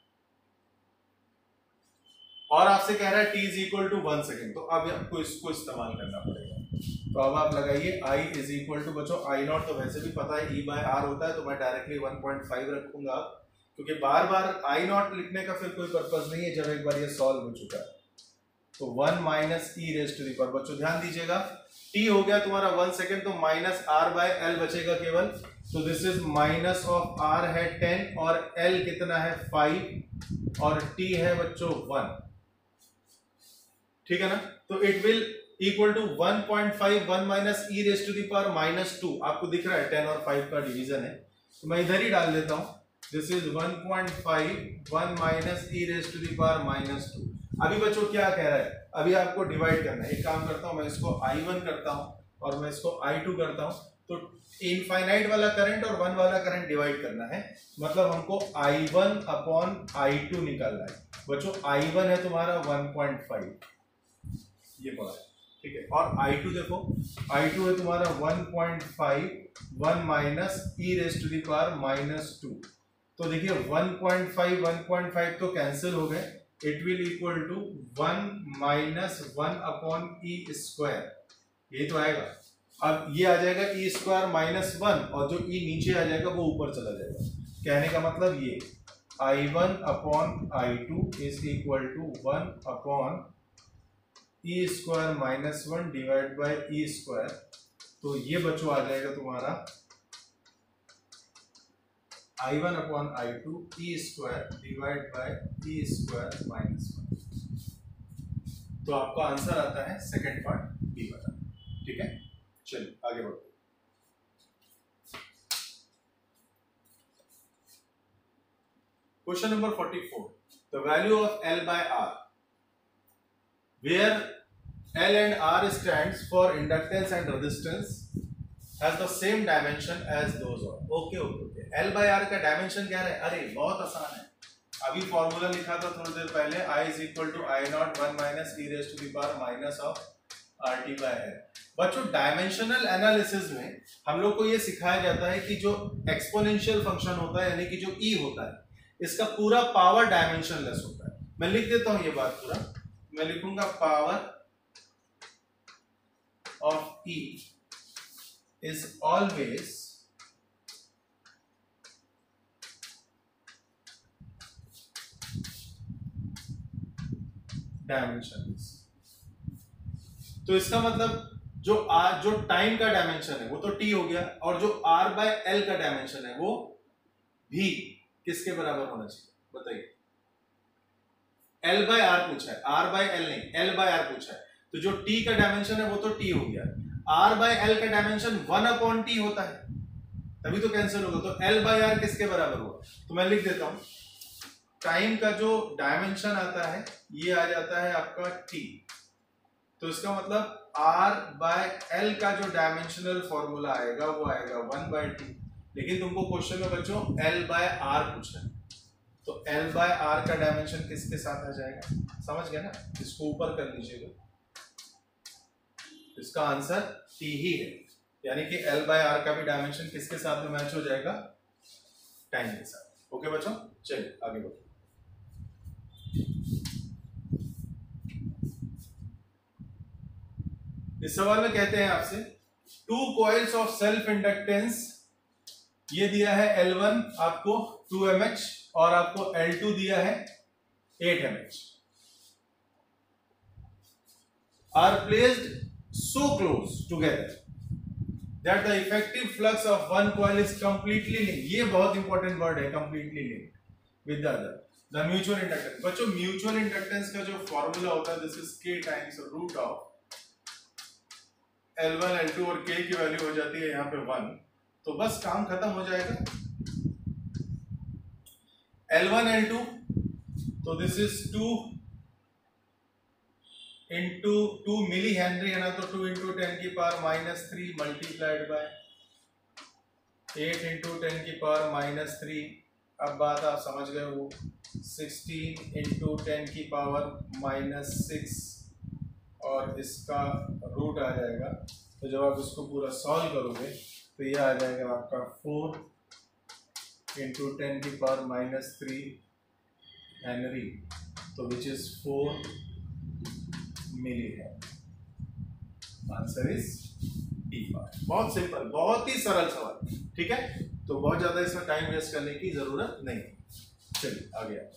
और आपसे कह रहा है t is equal to one second, तो अब आपको इसको इस्तेमाल करना पड़ेगा। तो अब आप लगाइए I इज इक्वल टू बच्चों आई नॉट तो वैसे भी पता है E बाय आर होता है, तो मैं डायरेक्टली वन पॉइंट फाइव रखूंगा क्योंकि बार बार आई नॉट लिखने का फिर कोई पर्पस नहीं है जब एक बार ये सॉल्व हो चुका है। तो one minus e raise to the power, बच्चों ध्यान दीजिएगा t हो गया तुम्हारा वन सेकेंड, तो माइनस आर बाय एल बचेगा केवल, तो this is minus of r है टेन और l कितना है फाइव और t है बच्चों वन। ठीक है ना, तो it will equal to one point five, one minus e raise to the power minus two. आपको दिख रहा है टेन और फाइव का डिवीजन है, तो मैं इधर ही डाल देता हूं, this is one point five, one minus e raise to the power minus two. अभी बच्चों क्या कह रहा है, अभी आपको डिवाइड करना है। एक काम करता हूं, मैं इसको आई वन करता हूं और मैं इसको आई टू करता हूं, तो इनफाइनाइट वाला करंट और वन वाला करंट डिवाइड करना है, मतलब हमको I one upon I two निकालना है। बच्चों आई वन है तुम्हारा वन पॉइंट फाइव, ये पड़ा है, ठीक है, और आई टू देखो, आई टू है तुम्हारा one point five, one minus e raise to the power minus two. तो देखिए one point five, one point five तो कैंसिल हो गए, it will equal to one minus one upon e square, ये तो आएगा। अब ये आ जाएगा ई स्क्वायर माइनस वन और जो ई नीचे आ जाएगा वो ऊपर चला जाएगा। कहने का मतलब ये I one upon I two is equal to one upon e square minus one divide by e square, तो ये बच्चों आ जाएगा तुम्हारा I one upon I two e square divide by e square minus one. तो आपका answer आता है सेकंड पार्ट बी वाला। ठीक है, चलिए आगे बढ़ो। Question number forty four, the value of L by R where L and R stands for inductance and resistance has the same dimension as those of. Okay okay okay, L by R का dimension क्या है? अरे बहुत आसान है, अभी formula लिखा था थोड़ी देर पहले, I is equal to I naught one minus e raised to the power minus of R T by L। बच्चों डायमेंशनल एनालिसिस में हम लोग को ये सिखाया जाता है कि जो एक्सपोनेंशियल फंक्शन होता है यानी कि जो E होता है इसका पूरा पावर डायमेंशनलेस होता है। मैं लिख देता हूं ये बात पूरा, मैं लिखूंगा power of E is always dimensionless. तो इसका मतलब जो R जो टाइम का डायमेंशन है वो तो T हो गया, और जो R बाय L का डायमेंशन है वो भी किसके बराबर होना चाहिए बताइए? L बाय R पूछा है, R बाय L नहीं, L बाय R पूछा है, तो जो T का डायमेंशन है वो तो T हो गया, R बाय L का डायमेंशन वन अपॉन T होता है, तभी तो कैंसिल होगा, तो L बाय R किसके बराबर हुआ? तो मैं लिख देता हूं, टाइम का जो डायमेंशन आता है ये आ जाता है आपका T, तो इसका मतलब R बाय L का जो डायमेंशनल फॉर्मूला आएगा वो आएगा वन बाय टी। लेकिन तुमको क्वेश्चन में बच्चों L बाय आर पूछा है, तो L बाय आर का डायमेंशन किसके साथ आ जाएगा, समझ गए ना, इसको ऊपर कर लीजिएगा, इसका आंसर T ही है, यानी कि L बाय आर का भी डायमेंशन किसके साथ में मैच हो जाएगा, टाइम के साथ। ओके बच्चों, चलिए आगे बढ़ो। इस सवाल में कहते हैं आपसे two coils of self inductance, ये दिया है L वन आपको टू एम एच और आपको L टू दिया है eight M H, are placed so close together that the effective flux of one coil is completely linked, ये बहुत इंपॉर्टेंट वर्ड है, completely linked with the other, the mutual inductance। बच्चों mutual inductance का जो formula होता है this is k times root of L one L two और k की वैल्यू हो जाती है यहाँ पे वन, तो बस काम खत्म हो जाएगा। L वन L टू तो this is two into two milli henry है ना, तो टू इंटू टेन की power minus three multiplied by eight into ten की पावर माइनस थ्री, अब बात आप समझ गए हो, सिक्सटीन इंटू टेन की पावर माइनस सिक्स और इसका रूट आ जाएगा, तो जब आप इसको पूरा सॉल्व करोगे तो ये आ जाएगा आपका फोर इंटू टेन की पावर माइनस थ्री हेनरी, तो विच इज फोर मिली है, आंसर इज डी फाइव। बहुत सिंपल, बहुत ही सरल सवाल, ठीक है, तो बहुत ज्यादा इसमें टाइम वेस्ट करने की जरूरत नहीं। चलिए आगे आओ।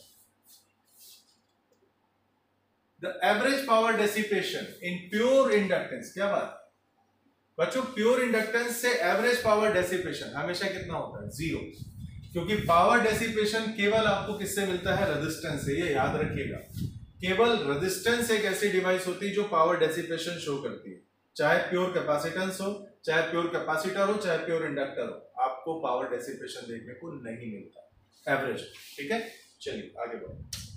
The average power dissipation in pure inductance, क्या बात बच्चों, प्योर इंडक्टेंस से एवरेज पावर डेसिपेशन हमेशा कितना होता है, जीरो, क्योंकि पावर डेसिपेशन केवल आपको किससे मिलता है, रेजिस्टेंस से, ये याद रखिएगा। केवल रेजिस्टेंस एक ऐसी डिवाइस होती है जो पावर डेसिपेशन शो करती है, चाहे प्योर कैपेसिटेंस हो, चाहे प्योर कैपेसिटर हो, चाहे प्योर इंडक्टर हो, आपको पावर डेसिपेशन देखने को नहीं मिलता, एवरेज, ठीक है। चलिए आगे बढ़ो।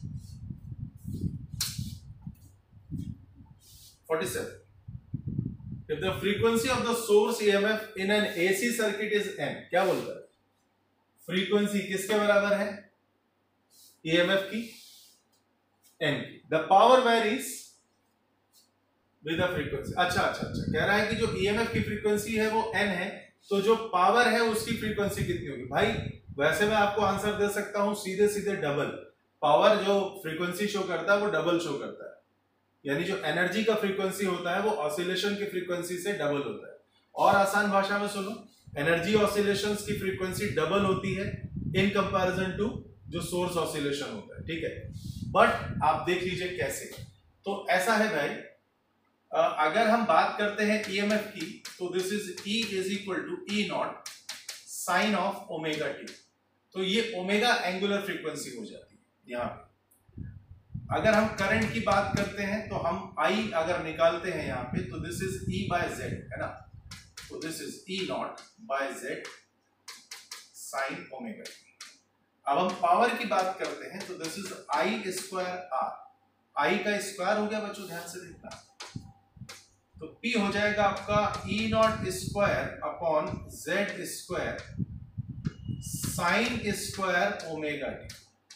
Forty seven, if the frequency of the source E M F in an A C circuit is n, क्या बोलता है, फ्रीक्वेंसी किसके बराबर है, E M F की, n की, the power varies with the frequency। अच्छा अच्छा अच्छा कह रहा है कि जो E M F की फ्रीक्वेंसी है वो n है, तो जो पावर है उसकी फ्रीक्वेंसी कितनी होगी, भाई वैसे मैं आपको आंसर दे सकता हूं सीधे सीधे डबल, पावर जो फ्रीक्वेंसी शो करता है वो डबल शो करता है, यानी जो एनर्जी का फ्रीक्वेंसी होता है वो ऑसिलेशन की फ्रीक्वेंसी से डबल होता है। और आसान भाषा में सुनो, एनर्जी ऑसिलेशंस की फ्रीक्वेंसी डबल होती है इन कंपैरिजन टू जो सोर्स ऑसिलेशन होता है, ठीक है। बट आप देख लीजिए कैसे, तो ऐसा है भाई, अगर हम बात करते हैं ईएमएफ की, तो this is E is equal to e naught sine of omega T, तो ये ओमेगा एंगुलर फ्रीक्वेंसी हो जाती है यहाँ पे। अगर हम करंट की बात करते हैं तो हम I अगर निकालते हैं यहाँ पे, तो this is E by Z है ना, तो this is E naught by Z sine omega T. अब हम पावर की बात करते हैं तो this is I square R, I का स्क्वायर हो गया बच्चों, ध्यान से देखना, तो P हो जाएगा आपका E naught square upon Z square sine square omega T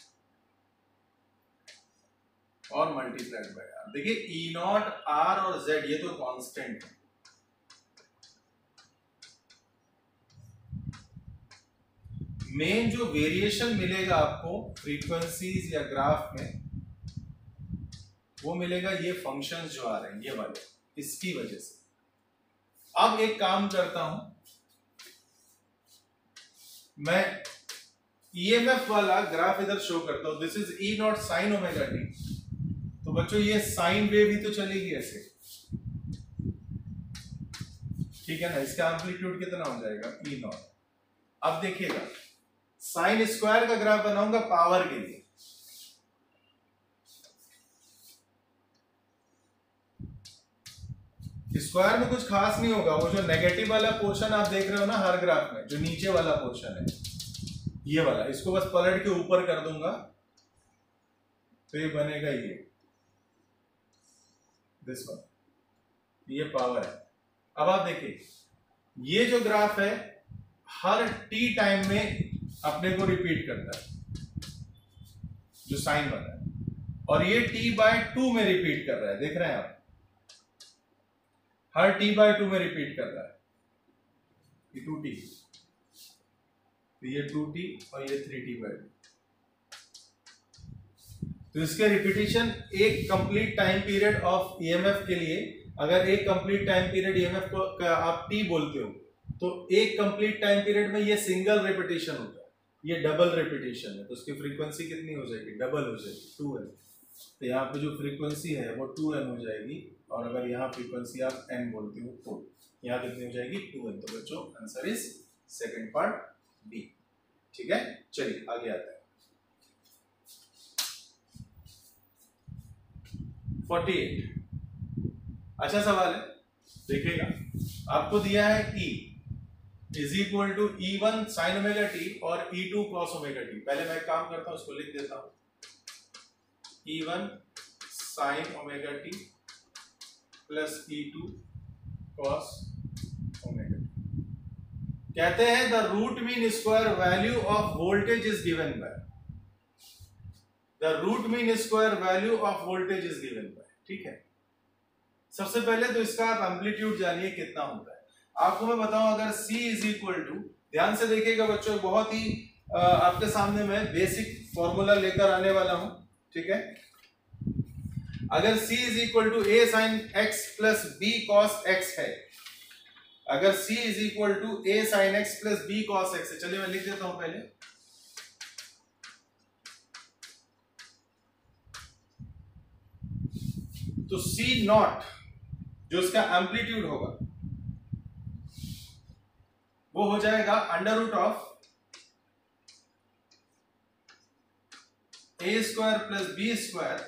और मल्टीप्लाइड बाय आर। देखिए ई नॉट आर और जेड ये तो कांस्टेंट है, मेन जो वेरिएशन मिलेगा आपको फ्रीक्वेंसीज या ग्राफ में, वो मिलेगा ये फंक्शंस जो आ रहे हैं ये वाले, इसकी वजह से। अब एक काम करता हूं मैं, ईएमएफ वाला ग्राफ इधर शो करता हूं, this is e naught sine omega T, तो बच्चों ये साइन वेव ही तो चलेगी ऐसे, ठीक है ना, इसका एम्पलीट्यूड कितना हो जाएगा ई नॉट। अब देखिएगा साइन स्क्वायर का ग्राफ बनाऊंगा पावर के लिए, स्क्वायर में कुछ खास नहीं होगा, वो जो नेगेटिव वाला पोर्शन आप देख रहे हो ना हर ग्राफ में, जो नीचे वाला पोर्शन है ये वाला, इसको बस पलट के ऊपर कर दूंगा तो ये बनेगा ये दिस वन, ये पावर है। अब आप देखिए ये जो ग्राफ है हर टी टाइम में अपने को रिपीट करता है, जो साइन बना है, और ये टी बाय टू में रिपीट कर रहा है, देख रहे हैं आप, हर टी बाय टू में रिपीट कर रहा है, ये टू टी, ये टू टी और ये थ्री टी बाय टू। तो इसके रिपीटिशन एक complete time period of EMF के लिए, अगर एक कंप्लीट टाइम पीरियड ईएमएफ को आप टी बोलते हो, तो एक कंप्लीट टाइम पीरियड में ये सिंगल रिपीटिशन होता है, ये डबल रिपीटिशन है, तो उसकी फ्रीक्वेंसी कितनी हो जाएगी, डबल हो जाएगी, टू एन। तो यहाँ पे जो फ्रीक्वेंसी है वो टू एन हो जाएगी, और अगर यहाँ फ्रीक्वेंसी आप एन बोलते हो तो यहाँ कितनी हो जाएगी, टू एन। तो बच्चों answer is second part B. ठीक है, चलिए आगे आते हैं। फोर्टी एट, अच्छा सवाल है, देखिएगा, आपको दिया है E is equal to e one sine omega T और e two cos omega T. पहले मैं काम करता हूं, उसको लिख देता हूं, e one sine omega T plus ई टू कॉस ओमेगा टी। कहते हैं the root mean square value of voltage is given by, the root mean square value of voltage is given by. ठीक है, सबसे पहले तो इसका आप एम्पलीट्यूड जानिए कितना होता है। आपको मैं बताऊं, अगर C इज इक्वल टू, ध्यान से देखिएगा बच्चों, बहुत ही आ, आपके सामने मैं बेसिक फॉर्मूला लेकर आने वाला हूं। ठीक है, अगर C is equal to A sine X plus B cos X है, अगर C is equal to A sine X plus B cos X है, चलिए मैं लिख देता हूं पहले, तो C नॉट जो इसका एम्पलीट्यूड होगा वो हो जाएगा under root of A square plus B square,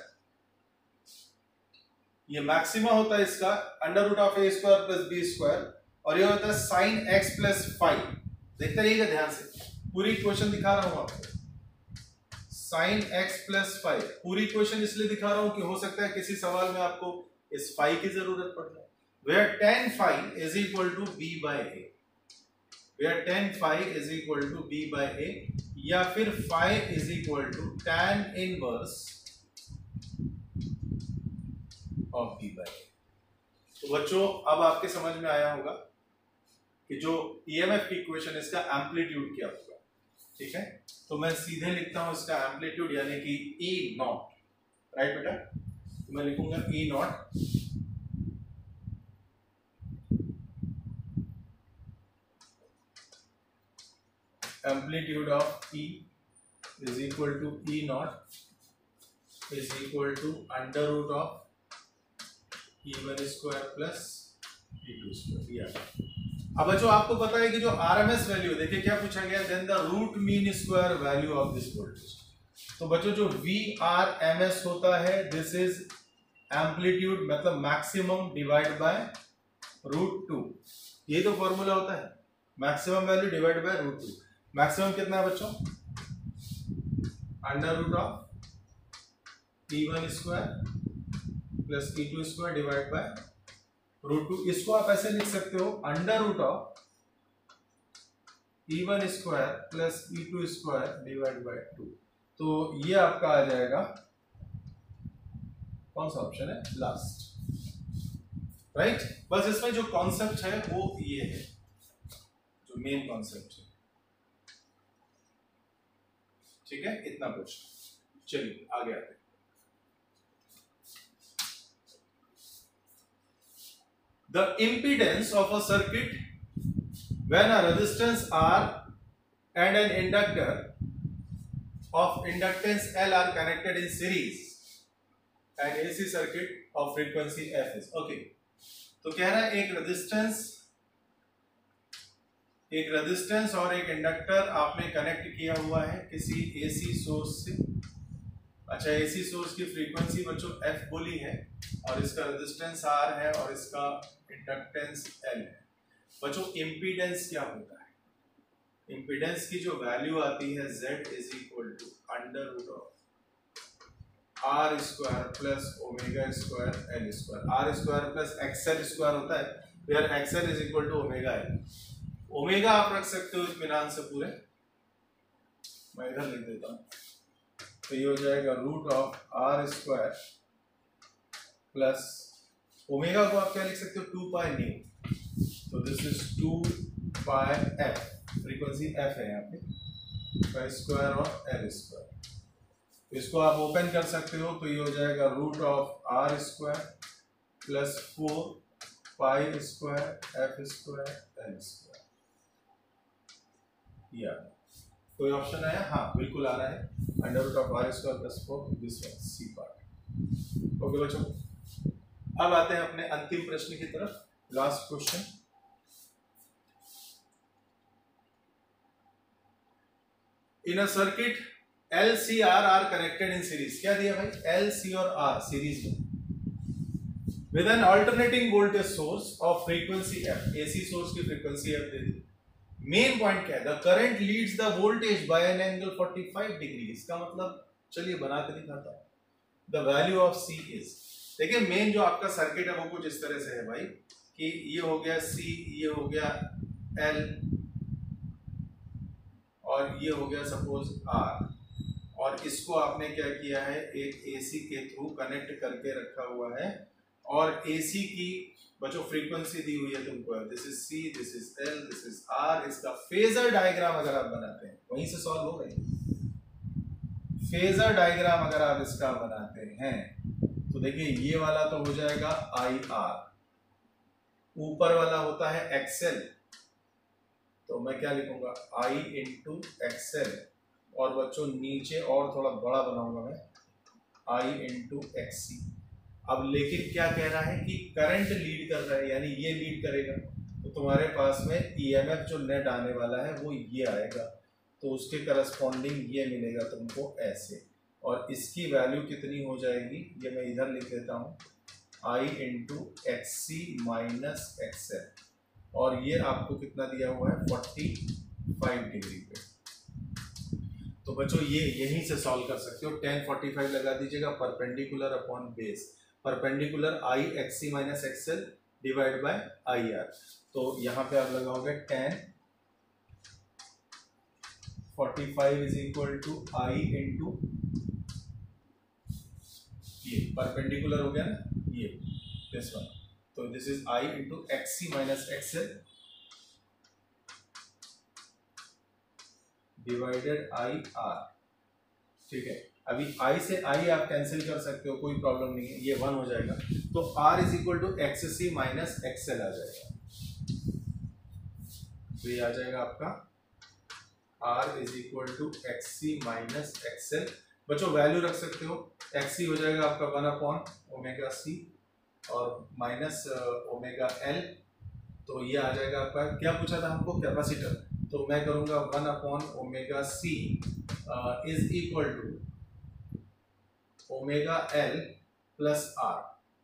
ये मैक्सिमा होता है इसका, under root of A square plus B square, और ये होता है साइन एक्स प्लस फाइव। देखते रहिएगा ध्यान से, पूरी इक्वेशन दिखा रहा हूं आपको, साइन एक्स प्लस फाइव। पूरी इक्वेशन इसलिए दिखा रहा हूं कि हो सकता है किसी सवाल में आपको इस फाइव की जरूरत पड़ जाए, where tan phi is equal to B by A, where tan phi is equal to b by a, या फिर phi is equal to tan inverse of b by a। तो बच्चों अब आपके समझ में आया होगा कि जो ईएमएफ की इक्वेशन, इसका एम्पलीट्यूड क्या होगा। ठीक है, तो मैं सीधे लिखता हूं इसका एम्पलीट्यूड, यानी कि E नॉट, राइट बेटा, तो मैं लिखूंगा E naught amplitude of E is equal to E naught is equal to under root of E one square plus E two square। yeah. अब बच्चों आपको पता है कि जो आरएमएस वैल्यू, देखिए क्या पूछा गया, then the root mean square value of this voltage. तो बच्चों जो वी आर एम एस होता है, दिस इज एम्पलीट्यूड, मतलब maximum divide by root two. ये तो फॉर्मूला होता है, maximum value divide by root two. Maximum कितना है बच्चों, under root of E one square plus E two square divide by root two. इसको आप ऐसे लिख सकते हो, under root of E one square plus E two square divide by two. तो ये आपका आ जाएगा, कौन सा ऑप्शन है, लास्ट, राइट right? बस इसमें जो कॉन्सेप्ट है वो ये है, जो मेन कॉन्सेप्ट है। ठीक है, इतना कुछ। चलिए आगे आते हैं। The impedance of a circuit when a resistance R and an inductor of inductance L are connected in series and A C circuit of frequency F is okay। तो कह रहा है एक रेजिस्टेंस एक रेजिस्टेंस और एक इंडक्टर आपने connect किया हुआ है किसी एसी सोर्स से। अच्छा, एसी सोर्स की फ्रीक्वेंसी बच्चों एफ बोली है, और इसका रेजिस्टेंस आर है और इसका इंडक्टेंस एल है। बच्चों इम्पीडेंस क्या होता है, इम्पीडेंस की जो वैल्यू आती है Z is equal to under root of R square plus omega square L square. R square plus XL square होता है, where XL is equal to omega L. Omega आप रख सकते हो इत्मीनान से पूरे, मैं इधर लिख देता हूं, तो ये हो जाएगा root of R square plus omega को आप क्या लिख सकते हो, टू पाई न्यू, तो this is two pi F, frequency F है यहाँ पे, पाई स्क्वायर और एल स्क्वायर। तो इसको आप ओपन कर सकते हो, तो ये हो जाएगा root of R square plus four pi square F square L square. या कोई ऑप्शन आया? हाँ बिल्कुल आ रहा है, under root of R square plus four, this one C part. Okay बच्चों, अब आते हैं अपने अंतिम प्रश्न की तरफ, last question. In a circuit L C R are connected in series, क्या दिया भाई, एल सी और आर सीरीज में, with an alternating voltage source of frequency F, AC source की फ्रीक्वेंसी एफ दे दी। मेन पॉइंट क्या है, the current leads the voltage by an angle forty five degree. इसका मतलब चलिए बना के दिखाता हूं, the value of C is, देखिए मेन जो आपका सर्किट है वो कुछ इस तरह से है भाई, कि ये हो गया सी, ये हो गया एल, और ये हो गया सपोज आर, और इसको आपने क्या किया है, एक एसी के थ्रू कनेक्ट करके रखा हुआ है, और एसी की बच्चों फ्रीक्वेंसी दी हुई है तुमको, this is C, this is L, this is R. इसका फेजर डायग्राम अगर आप बनाते हैं, वहीं से सॉल्व हो गई, फेजर डायग्राम अगर आप इसका बनाते हैं तो देखिए ये वाला तो हो जाएगा आई आर, ऊपर वाला होता है एक्सएल, तो मैं क्या लिखूंगा, आई इंटू एक्सएल, और बच्चों नीचे और थोड़ा बड़ा बनाऊंगा मैं, आई इंटू एक्सी। अब लेकिन क्या कह रहा है कि करंट लीड कर रहा है, यानी ये लीड करेगा, तो तुम्हारे पास में ईएमएफ जो नेट आने वाला है वो ये आएगा, तो उसके करस्पॉन्डिंग ये मिलेगा तुमको ऐसे, और इसकी वैल्यू कितनी हो जाएगी, ये मैं इधर लिख देता हूँ, I into XC minus XL, और ये आपको कितना दिया हुआ है, फोर्टी फाइव डिग्री पे। तो बच्चों ये यहीं से सॉल्व कर सकते हो, टेन फोर्टी फाइव लगा दीजिएगा, perpendicular upon base, perpendicular I XC minus XL divide by I R, तो यहाँ पे आप लगाओगे tan forty five is equal to I into ये परपेंडिकुलर हो गया ना, ये दिस वन, तो this is I into XC minus XL divided I R. ठीक है, अभी आई से आई आप कैंसिल कर सकते हो, कोई प्रॉब्लम नहीं है, ये वन हो जाएगा, तो R is equal to X C minus XL आ जाएगा, तो ये आ जाएगा आपका R is equal to X C minus XL. बच्चों वैल्यू रख सकते हो, एक्स सी हो जाएगा आपका वन अपॉन ओमेगा सी और माइनस ओमेगा एल, तो ये आ जाएगा आपका, क्या पूछा था हमको, कैपेसिटर, तो मैं करूंगा one upon omega C is equal to omega L plus R,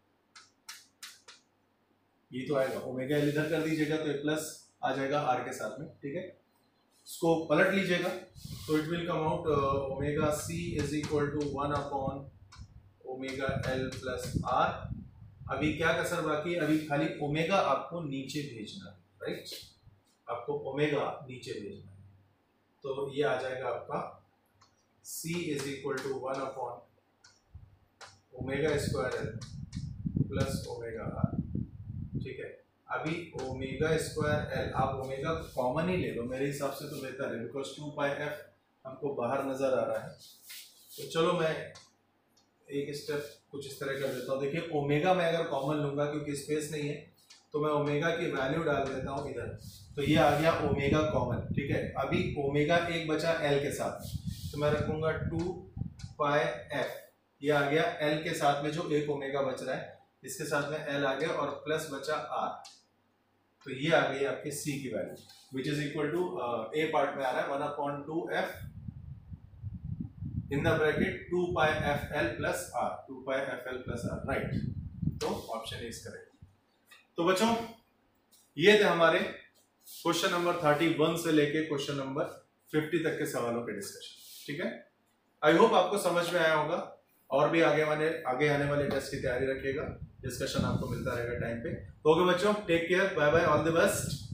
ये तो आएगा, ओमेगा एल इधर कर दीजिएगा तो ये प्लस आ जाएगा आर के साथ में। ठीक है, इसको पलट लीजिएगा तो it will come out omega C is equal to one upon omega L plus R. अभी क्या कसर बाकी है, अभी खाली ओमेगा आपको नीचे भेजना है, राइट, आपको ओमेगा नीचे भेजना है, तो ये आ जाएगा आपका C is equal to one upon omega square L plus omega R. ठीक है, अभी ओमेगा स्क्वायर एल आप ओमेगा कॉमन ही ले लो, मेरे हिसाब से तो बेहतर है, बिकॉज टू पाई एफ हमको बाहर नजर आ रहा है, तो चलो मैं एक स्टेप कुछ इस तरह कर देता हूँ। देखिए ओमेगा मैं अगर कॉमन लूंगा, क्योंकि स्पेस नहीं है, तो मैं ओमेगा की वैल्यू डाल देता हूँ इधर, तो ये आ गया ओमेगा कॉमन। ठीक है, अभी ओमेगा एक बचा एल के साथ, तो मैं रखूंगा टू पाई एफ, ये आ गया एल के साथ में जो एक ओमेगा बच रहा है, इसके साथ में एल आ गया और प्लस बचा आर, तो ये आ गई आपकी सी की value, which is equal to A part में आ रहा है one upon two F in the bracket two pi F L plus R, two pi F L plus R, right, तो ऑप्शन इज करेक्ट। तो बच्चों ये थे हमारे क्वेश्चन नंबर थर्टी वन से लेके क्वेश्चन नंबर फिफ्टी तक के सवालों के डिस्कशन। ठीक है, आई होप आपको समझ में आया होगा, और भी आगे वाले आगे आने वाले टेस्ट की तैयारी रखिएगा, डिस्कशन आपको मिलता रहेगा टाइम पे। ओके बच्चों, take care, bye bye, all the best.